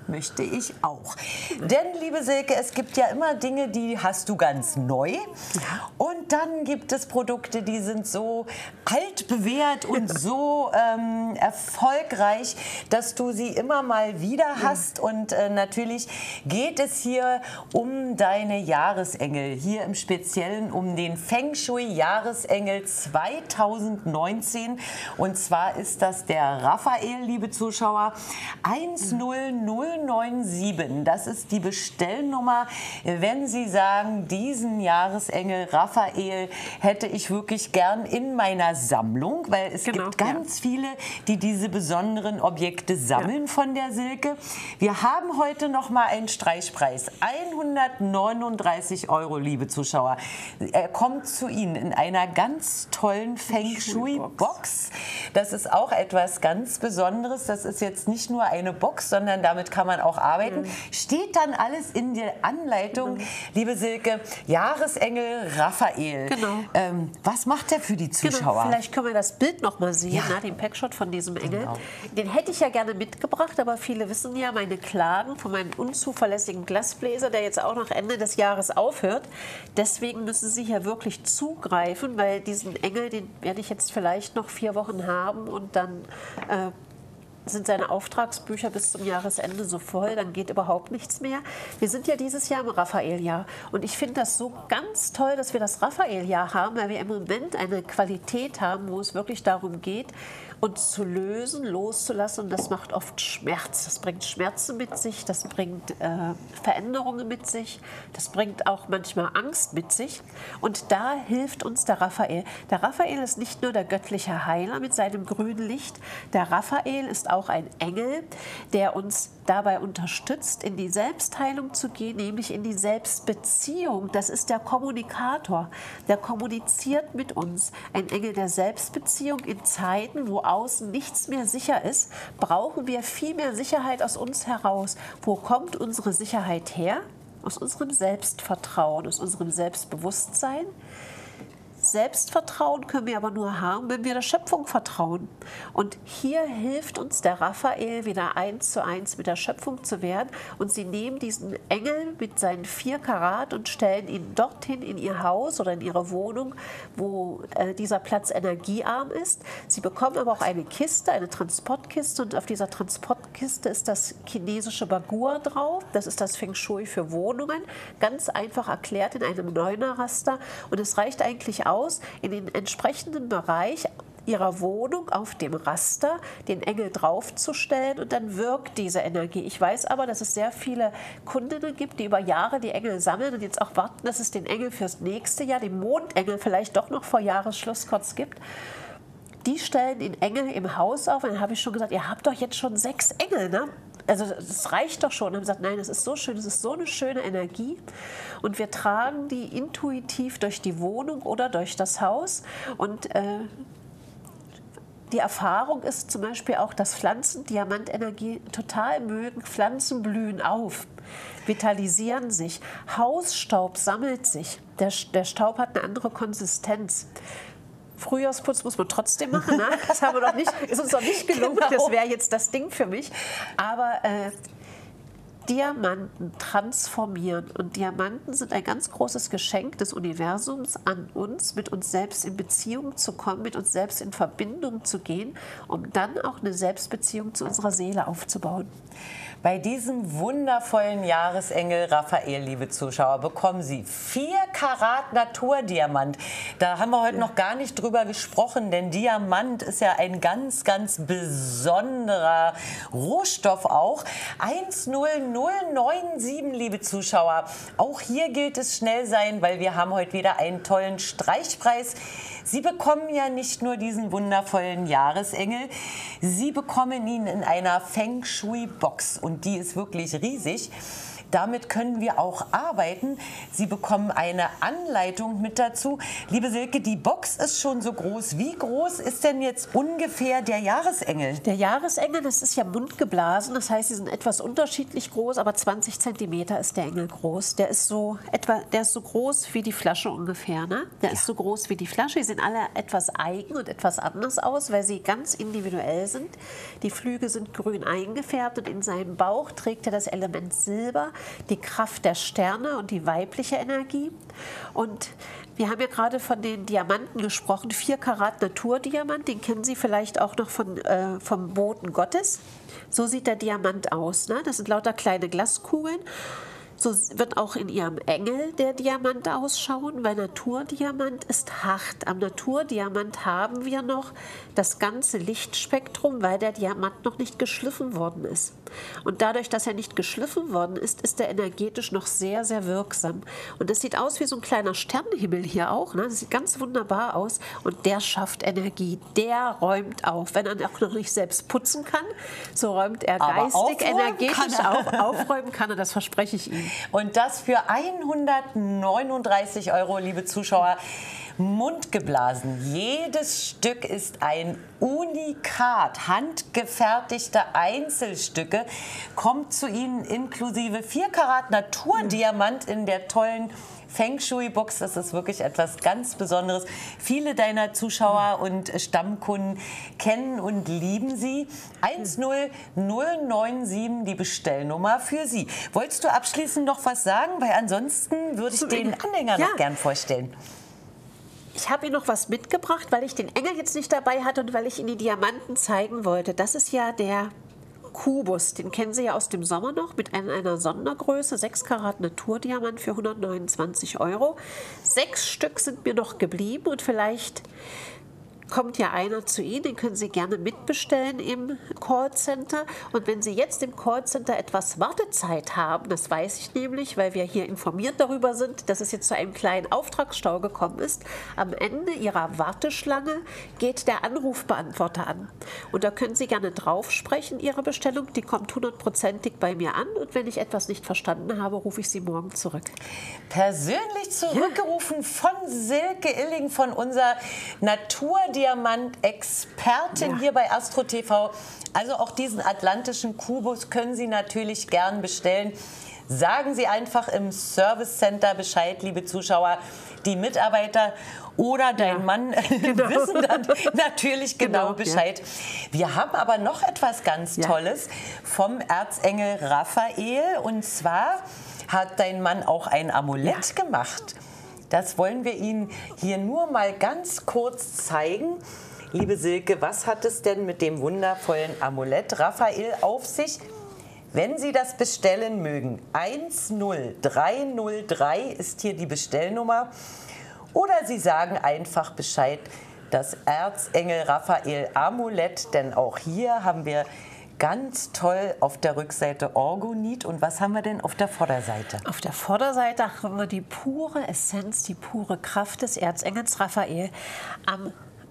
S1: Möchte ich auch. Denn, liebe Silke, es gibt ja immer Dinge, die hast du ganz neu. Ja. Und dann gibt es Produkte, die sind so altbewährt und so ähm, erfolgreich, dass du sie immer mal wieder hast. Und äh, natürlich geht es hier um deine Jahresengel. Hier im Speziellen um den Feng Shui Jahresengel zweitausendneunzehn. Und zwar ist das der Raphael, liebe Zuschauer, eins null null neun sieben. Das ist die Bestellnummer. Wenn Sie sagen, diesen Jahresengel Raphael hätte ich wirklich gern in meiner Sammlung, weil es genau, gibt ganz ja. viele, die diese besonderen Objekte sammeln ja. von der Silke. Wir haben heute noch mal einen Streichpreis. hundertneununddreißig Euro, liebe Zuschauer. Er kommt zu Ihnen in einer ganz tollen Feng Shui Box. Das ist auch etwas ganz Besonderes. Das ist jetzt nicht nur eine Box, sondern damit kann man auch arbeiten. Mhm. Steht dann alles in der Anleitung, genau. liebe Silke, Jahresengel Raphael. Genau. Ähm, was macht er für die Zuschauer?
S2: Genau. Vielleicht können wir das Bild noch mal sehen, ja. na, den Packshot von diesem Engel. Genau. Den hätte ich ja gerne mitgebracht, aber viele wissen ja meine Klagen von meinem unzuverlässigen Glasbläser, der jetzt auch noch Ende des Jahres aufhört. Deswegen müssen Sie hier wirklich zugreifen, weil diesen Engel, den werde ich jetzt vielleicht noch vier Wochen haben und dann äh, sind seine Auftragsbücher bis zum Jahresende so voll, dann geht überhaupt nichts mehr. Wir sind ja dieses Jahr im Raphael-Jahr und ich finde das so ganz toll, dass wir das Raphael-Jahr haben, weil wir im Moment eine Qualität haben, wo es wirklich darum geht, uns zu lösen, loszulassen, und das macht oft Schmerz. Das bringt Schmerzen mit sich, das bringt äh, Veränderungen mit sich, das bringt auch manchmal Angst mit sich, und da hilft uns der Raphael. Der Raphael ist nicht nur der göttliche Heiler mit seinem grünen Licht, der Raphael ist auch ein Engel, der uns dabei unterstützt, in die Selbstheilung zu gehen, nämlich in die Selbstbeziehung. Das ist der Kommunikator, der kommuniziert mit uns. Ein Engel der Selbstbeziehung in Zeiten, wo außen nichts mehr sicher ist, brauchen wir viel mehr Sicherheit aus uns heraus. Wo kommt unsere Sicherheit her? Aus unserem Selbstvertrauen, aus unserem Selbstbewusstsein. Selbstvertrauen können wir aber nur haben, wenn wir der Schöpfung vertrauen. Und hier hilft uns der Raphael, wieder eins zu eins mit der Schöpfung zu werden. Und sie nehmen diesen Engel mit seinen vier Karat und stellen ihn dorthin in ihr Haus oder in ihre Wohnung, wo äh, dieser Platz energiearm ist. Sie bekommen aber auch eine Kiste, eine Transportkiste. Und auf dieser Transportkiste ist das chinesische Bagua drauf. Das ist das Feng Shui für Wohnungen. Ganz einfach erklärt in einem Neuner-Raster. Und es reicht eigentlich aus, in den entsprechenden Bereich Ihrer Wohnung auf dem Raster den Engel draufzustellen, und dann wirkt diese Energie. Ich weiß aber, dass es sehr viele Kundinnen gibt, die über Jahre die Engel sammeln und jetzt auch warten, dass es den Engel fürs nächste Jahr, den Mondengel, vielleicht doch noch vor Jahresschluss kurz gibt. Die stellen den Engel im Haus auf, und dann habe ich schon gesagt, ihr habt doch jetzt schon sechs Engel, ne? Also das reicht doch schon. Und haben gesagt, nein, das ist so schön, das ist so eine schöne Energie. Und wir tragen die intuitiv durch die Wohnung oder durch das Haus. Und äh, die Erfahrung ist zum Beispiel auch, dass Pflanzen Diamantenergie total mögen. Pflanzen blühen auf, vitalisieren sich. Hausstaub sammelt sich. Der, der Staub hat eine andere Konsistenz. Frühjahrsputz muss man trotzdem machen, ne? Das haben wir noch nicht, ist uns noch nicht gelungen, genau. Das wäre jetzt das Ding für mich. Aber äh, Diamanten transformieren, und Diamanten sind ein ganz großes Geschenk des Universums an uns, mit uns selbst in Beziehung zu kommen, mit uns selbst in Verbindung zu gehen, um dann auch eine Selbstbeziehung zu unserer Seele aufzubauen.
S1: Bei diesem wundervollen Jahresengel Raphael, liebe Zuschauer, bekommen Sie vier Karat Naturdiamant. Da haben wir heute noch gar nicht drüber gesprochen, denn Diamant ist ja ein ganz, ganz besonderer Rohstoff auch. eins null null neun sieben, liebe Zuschauer. Auch hier gilt es schnell sein, weil wir haben heute wieder einen tollen Streichpreis. Sie bekommen ja nicht nur diesen wundervollen Jahresengel, Sie bekommen ihn in einer Feng Shui Box, und die ist wirklich riesig. Damit können wir auch arbeiten. Sie bekommen eine Anleitung mit dazu. Liebe Silke, die Box ist schon so groß. Wie groß ist denn jetzt ungefähr der Jahresengel?
S2: Der Jahresengel, das ist ja mundgeblasen, das heißt, sie sind etwas unterschiedlich groß, aber zwanzig Zentimeter ist der Engel groß. Der ist so etwa, der ist so groß wie die Flasche ungefähr, ne? Der ja. ist so groß wie die Flasche. Die sehen alle etwas eigen und etwas anders aus, weil sie ganz individuell sind. Die Flügel sind grün eingefärbt und in seinem Bauch trägt er das Element Silber, die Kraft der Sterne und die weibliche Energie. Und wir haben ja gerade von den Diamanten gesprochen, vier Karat Naturdiamant, den kennen Sie vielleicht auch noch von, äh, vom Boten Gottes. So sieht der Diamant aus, ne? Das sind lauter kleine Glaskugeln. So wird auch in ihrem Engel der Diamant ausschauen, weil Naturdiamant ist hart. Am Naturdiamant haben wir noch das ganze Lichtspektrum, weil der Diamant noch nicht geschliffen worden ist. Und dadurch, dass er nicht geschliffen worden ist, ist er energetisch noch sehr, sehr wirksam. Und das sieht aus wie so ein kleiner Sternenhimmel hier auch, ne? Das sieht ganz wunderbar aus. Und der schafft Energie, der räumt auf. Wenn er auch noch nicht selbst putzen kann, so räumt er
S1: Aber
S2: geistig, energetisch
S1: kann
S2: auf. Aufräumen kann er, das verspreche ich Ihnen.
S1: Und das für hundertneununddreißig Euro, liebe Zuschauer. Mundgeblasen. Jedes Stück ist ein Unikat, handgefertigte Einzelstücke, kommt zu Ihnen inklusive vier Karat Naturdiamant in der tollen Feng Shui-Box. Das ist wirklich etwas ganz Besonderes. Viele deiner Zuschauer und Stammkunden kennen und lieben sie. eins null null neun sieben, die Bestellnummer für Sie. Wolltest du abschließend noch was sagen? Weil ansonsten würde ich den Anhänger
S2: ja.
S1: noch gern vorstellen.
S2: Ich habe Ihnen noch was mitgebracht, weil ich den Engel jetzt nicht dabei hatte und weil ich Ihnen die Diamanten zeigen wollte. Das ist ja der Kubus, den kennen Sie ja aus dem Sommer noch, mit einer, einer Sondergröße, sechs Karat Naturdiamant für hundertneunundzwanzig Euro. Sechs Stück sind mir noch geblieben und vielleicht kommt ja einer zu Ihnen, den können Sie gerne mitbestellen im Callcenter. Und wenn Sie jetzt im Callcenter etwas Wartezeit haben, das weiß ich nämlich, weil wir hier informiert darüber sind, dass es jetzt zu einem kleinen Auftragsstau gekommen ist, am Ende Ihrer Warteschlange geht der Anrufbeantworter an. Und da können Sie gerne drauf sprechen, Ihre Bestellung, die kommt hundertprozentig bei mir an. Und wenn ich etwas nicht verstanden habe, rufe ich Sie morgen zurück.
S1: Persönlich zurückgerufen ja. von Silke Illing, von unserer Natur Diamant-Expertin ja. hier bei Astro T V. Also auch diesen atlantischen Kubus können Sie natürlich gern bestellen. Sagen Sie einfach im Service Center Bescheid, liebe Zuschauer. Die Mitarbeiter oder dein ja. Mann genau. wissen dann natürlich genau, genau Bescheid. Ja. Wir haben aber noch etwas ganz ja. Tolles vom Erzengel Raphael. Und zwar hat dein Mann auch ein Amulett ja. gemacht. Das wollen wir Ihnen hier nur mal ganz kurz zeigen. Liebe Silke, was hat es denn mit dem wundervollen Amulett Raphael auf sich? Wenn Sie das bestellen mögen, eins null drei null drei ist hier die Bestellnummer. Oder Sie sagen einfach Bescheid, das Erzengel Raphael Amulett, denn auch hier haben wir ganz toll auf der Rückseite Orgonit. Und was haben wir denn auf der Vorderseite?
S2: Auf der Vorderseite haben wir die pure Essenz, die pure Kraft des Erzengels Raphael. Am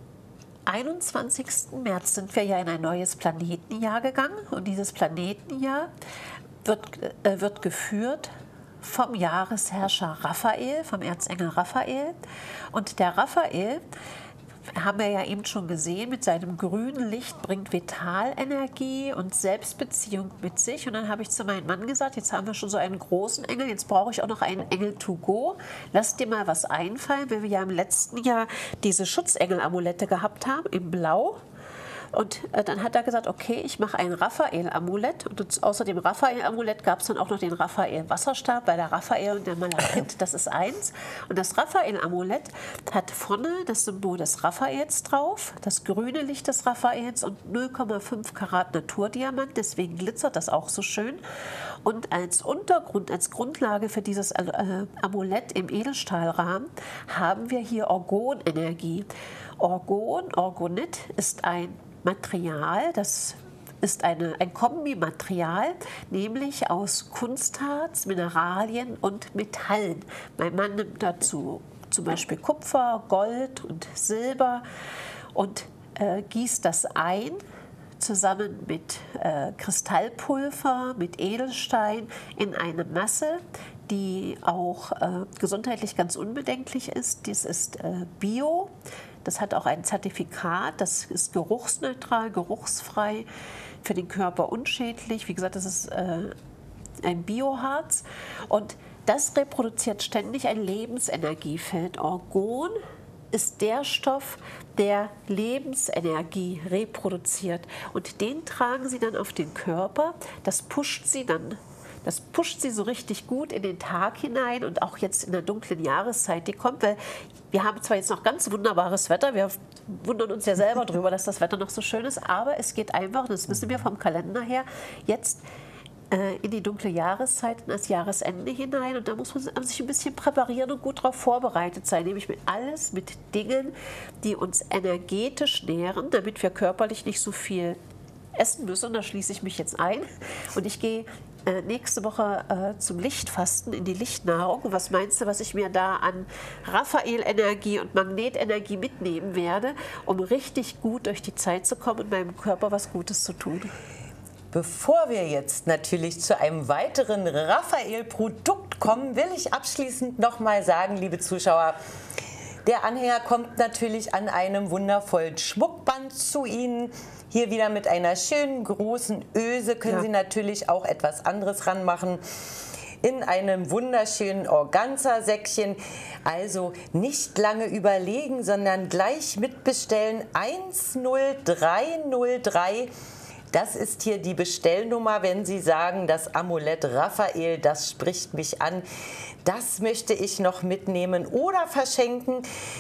S2: einundzwanzigsten März sind wir ja in ein neues Planetenjahr gegangen. Und dieses Planetenjahr wird, äh, wird geführt vom Jahresherrscher Raphael, vom Erzengel Raphael. Und der Raphael, haben wir ja eben schon gesehen, mit seinem grünen Licht bringt Vitalenergie und Selbstbeziehung mit sich. Und dann habe ich zu meinem Mann gesagt, jetzt haben wir schon so einen großen Engel, jetzt brauche ich auch noch einen Engel to go. Lass dir mal was einfallen, weil wir ja im letzten Jahr diese Schutzengel-Amulette gehabt haben, in Blau. Und äh, dann hat er gesagt, okay, ich mache ein Raphael-Amulett. Und außer dem Raphael-Amulett gab es dann auch noch den Raphael-Wasserstab, weil der Raphael und der Malachit, das ist eins. Und das Raphael-Amulett hat vorne das Symbol des Raphaels drauf, das grüne Licht des Raphaels und null Komma fünf Karat Naturdiamant. Deswegen glitzert das auch so schön. Und als Untergrund, als Grundlage für dieses äh, Amulett im Edelstahlrahmen haben wir hier Orgonenergie. Orgon, Orgonit ist ein Material, das ist eine, ein Kombimaterial, nämlich aus Kunstharz, Mineralien und Metallen. Mein Mann nimmt dazu zum Beispiel Kupfer, Gold und Silber und äh, gießt das ein zusammen mit äh, Kristallpulver, mit Edelstein in eine Masse, die auch äh, gesundheitlich ganz unbedenklich ist. Dies ist äh, Bio, das hat auch ein Zertifikat, das ist geruchsneutral, geruchsfrei, für den Körper unschädlich. Wie gesagt, das ist äh, ein Bioharz und das reproduziert ständig ein Lebensenergiefeld. Orgon ist der Stoff, der Lebensenergie reproduziert. Und den tragen Sie dann auf den Körper. Das pusht Sie dann, das pusht Sie so richtig gut in den Tag hinein und auch jetzt in der dunklen Jahreszeit, die kommt. Weil wir haben zwar jetzt noch ganz wunderbares Wetter, wir wundern uns ja selber darüber, dass das Wetter noch so schön ist, aber es geht einfach, das wissen wir vom Kalender her, jetzt in die dunkle Jahreszeit, in das Jahresende hinein. Und da muss man sich ein bisschen präparieren und gut darauf vorbereitet sein. Nämlich mit alles, mit Dingen, die uns energetisch nähren, damit wir körperlich nicht so viel essen müssen. Und da schließe ich mich jetzt ein. Und ich gehe äh, nächste Woche äh, zum Lichtfasten, in die Lichtnahrung. Und was meinst du, was ich mir da an Raphael-Energie und Magnetenergie mitnehmen werde, um richtig gut durch die Zeit zu kommen und meinem Körper was Gutes zu tun?
S1: Bevor wir jetzt natürlich zu einem weiteren Raphael-Produkt kommen, will ich abschließend noch mal sagen, liebe Zuschauer, der Anhänger kommt natürlich an einem wundervollen Schmuckband zu Ihnen. Hier wieder mit einer schönen großen Öse können ja. Sie natürlich auch etwas anderes ranmachen. In einem wunderschönen Organza-Säckchen. Also nicht lange überlegen, sondern gleich mitbestellen. eins null drei null drei. Das ist hier die Bestellnummer, wenn Sie sagen, das Amulett Raphael, das spricht mich an. Das möchte ich noch mitnehmen oder verschenken.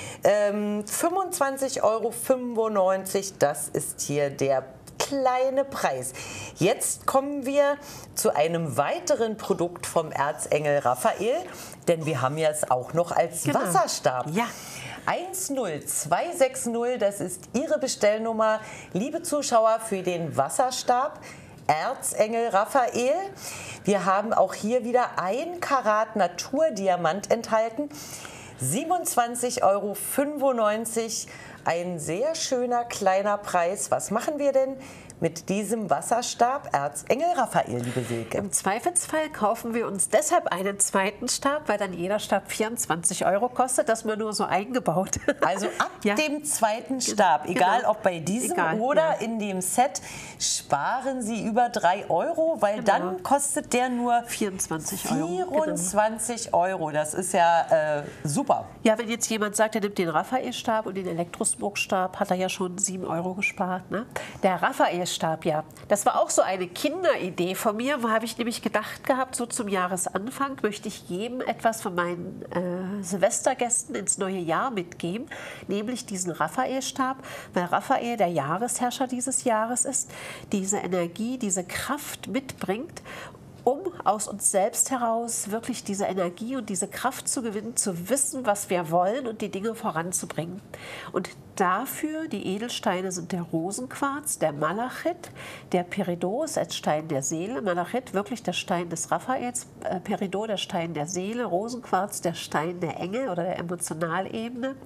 S1: Ähm, fünfundzwanzig Euro fünfundneunzig, das ist hier der kleine Preis. Jetzt kommen wir zu einem weiteren Produkt vom Erzengel Raphael, denn wir haben ja es auch noch als genau. Wasserstab.
S2: Ja.
S1: eins null zwei sechs null, das ist Ihre Bestellnummer, liebe Zuschauer, für den Wasserstab Erzengel Raphael. Wir haben auch hier wieder ein Karat Naturdiamant enthalten, siebenundzwanzig Euro fünfundneunzig, ein sehr schöner kleiner Preis. Was machen wir denn mit diesem Wasserstab Erzengel Raphael, liebe Silke?
S2: Im Zweifelsfall kaufen wir uns deshalb einen zweiten Stab, weil dann jeder Stab vierundzwanzig Euro kostet, das mal nur so eingebaut.
S1: Also ab ja. dem zweiten Stab, egal genau. ob bei diesem egal, oder ja. in dem Set, sparen Sie über drei Euro, weil genau. dann kostet der nur
S2: vierundzwanzig Euro.
S1: vierundzwanzig genau. Euro, das ist ja äh, super.
S2: Ja, wenn jetzt jemand sagt, er nimmt den Raphael-Stab und den Elektrosmog-Stab, hat er ja schon sieben Euro gespart. Ne? Der Raphael Stab, ja. Das war auch so eine Kinderidee von mir, wo habe ich nämlich gedacht gehabt, so zum Jahresanfang möchte ich jedem etwas von meinen äh, Silvestergästen ins neue Jahr mitgeben, nämlich diesen Raphael-Stab, weil Raphael der Jahresherrscher dieses Jahres ist, diese Energie, diese Kraft mitbringt, um aus uns selbst heraus wirklich diese Energie und diese Kraft zu gewinnen, zu wissen, was wir wollen und die Dinge voranzubringen. Und dafür, die Edelsteine sind der Rosenquarz, der Malachit, der Peridot als Stein der Seele, Malachit wirklich der Stein des Raphaels, äh, Peridot der Stein der Seele, Rosenquarz der Stein der Engel oder der Emotionalebene.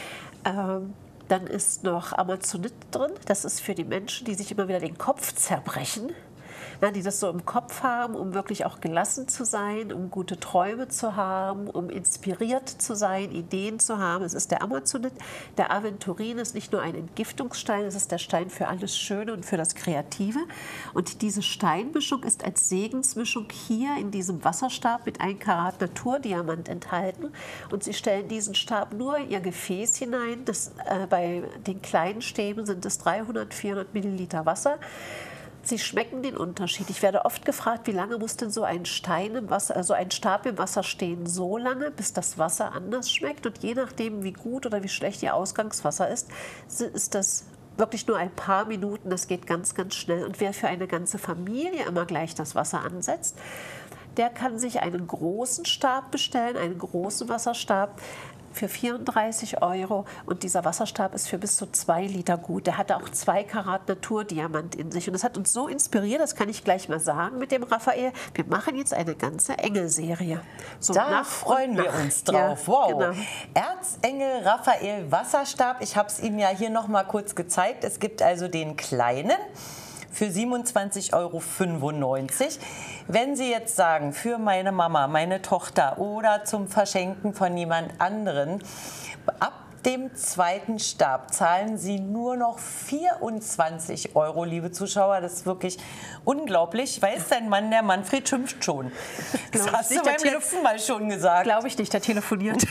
S2: Ähm, dann ist noch Amazonit drin, das ist für die Menschen, die sich immer wieder den Kopf zerbrechen, die das so im Kopf haben, um wirklich auch gelassen zu sein, um gute Träume zu haben, um inspiriert zu sein, Ideen zu haben. Es ist der Amazonit. Der Aventurin ist nicht nur ein Entgiftungsstein, es ist der Stein für alles Schöne und für das Kreative. Und diese Steinmischung ist als Segensmischung hier in diesem Wasserstab mit ein Karat Naturdiamant enthalten. Und Sie stellen diesen Stab nur in Ihr Gefäß hinein. Das, äh, bei den kleinen Stäben sind es dreihundert, vierhundert Milliliter Wasser. Sie schmecken den Unterschied. Ich werde oft gefragt, wie lange muss denn so ein Stein im Wasser, also ein Stab im Wasser stehen? So lange, bis das Wasser anders schmeckt. Und je nachdem, wie gut oder wie schlecht Ihr Ausgangswasser ist, ist das wirklich nur ein paar Minuten. Das geht ganz, ganz schnell. Und wer für eine ganze Familie immer gleich das Wasser ansetzt, der kann sich einen großen Stab bestellen, einen großen Wasserstab für vierunddreißig Euro, und dieser Wasserstab ist für bis zu zwei Liter gut. Der hatte auch zwei Karat Naturdiamant in sich und das hat uns so inspiriert, das kann ich gleich mal sagen mit dem Raphael. Wir machen jetzt eine ganze Engelserie.
S1: So, da freuen wir uns drauf. Ja, wow. Genau. Erzengel Raphael Wasserstab. Ich habe es Ihnen ja hier noch mal kurz gezeigt. Es gibt also den kleinen für siebenundzwanzig Euro fünfundneunzig. Wenn Sie jetzt sagen, für meine Mama, meine Tochter oder zum Verschenken von jemand anderen, ab dem zweiten Stab zahlen Sie nur noch vierundzwanzig Euro, liebe Zuschauer. Das ist wirklich unglaublich. Weiß dein Mann, der Manfred schimpft schon. Das
S2: Glaub
S1: hast
S2: ich
S1: du
S2: nicht,
S1: beim letzten Mal schon gesagt.
S2: Glaube ich nicht, der telefoniert.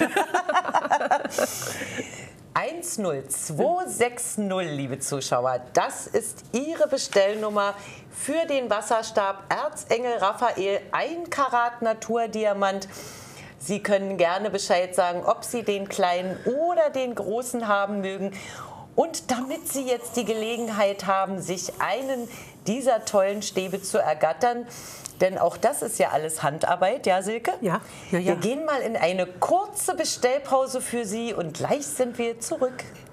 S1: eins null zwei sechs null, liebe Zuschauer, das ist Ihre Bestellnummer für den Wasserstab Erzengel Raphael, ein Karat Naturdiamant. Sie können gerne Bescheid sagen, ob Sie den kleinen oder den großen haben mögen. Und damit Sie jetzt die Gelegenheit haben, sich einen dieser tollen Stäbe zu ergattern, denn auch das ist ja alles Handarbeit, ja Silke?
S2: Ja, ja, ja.
S1: Wir gehen mal in eine kurze Bestellpause für Sie und gleich sind wir zurück.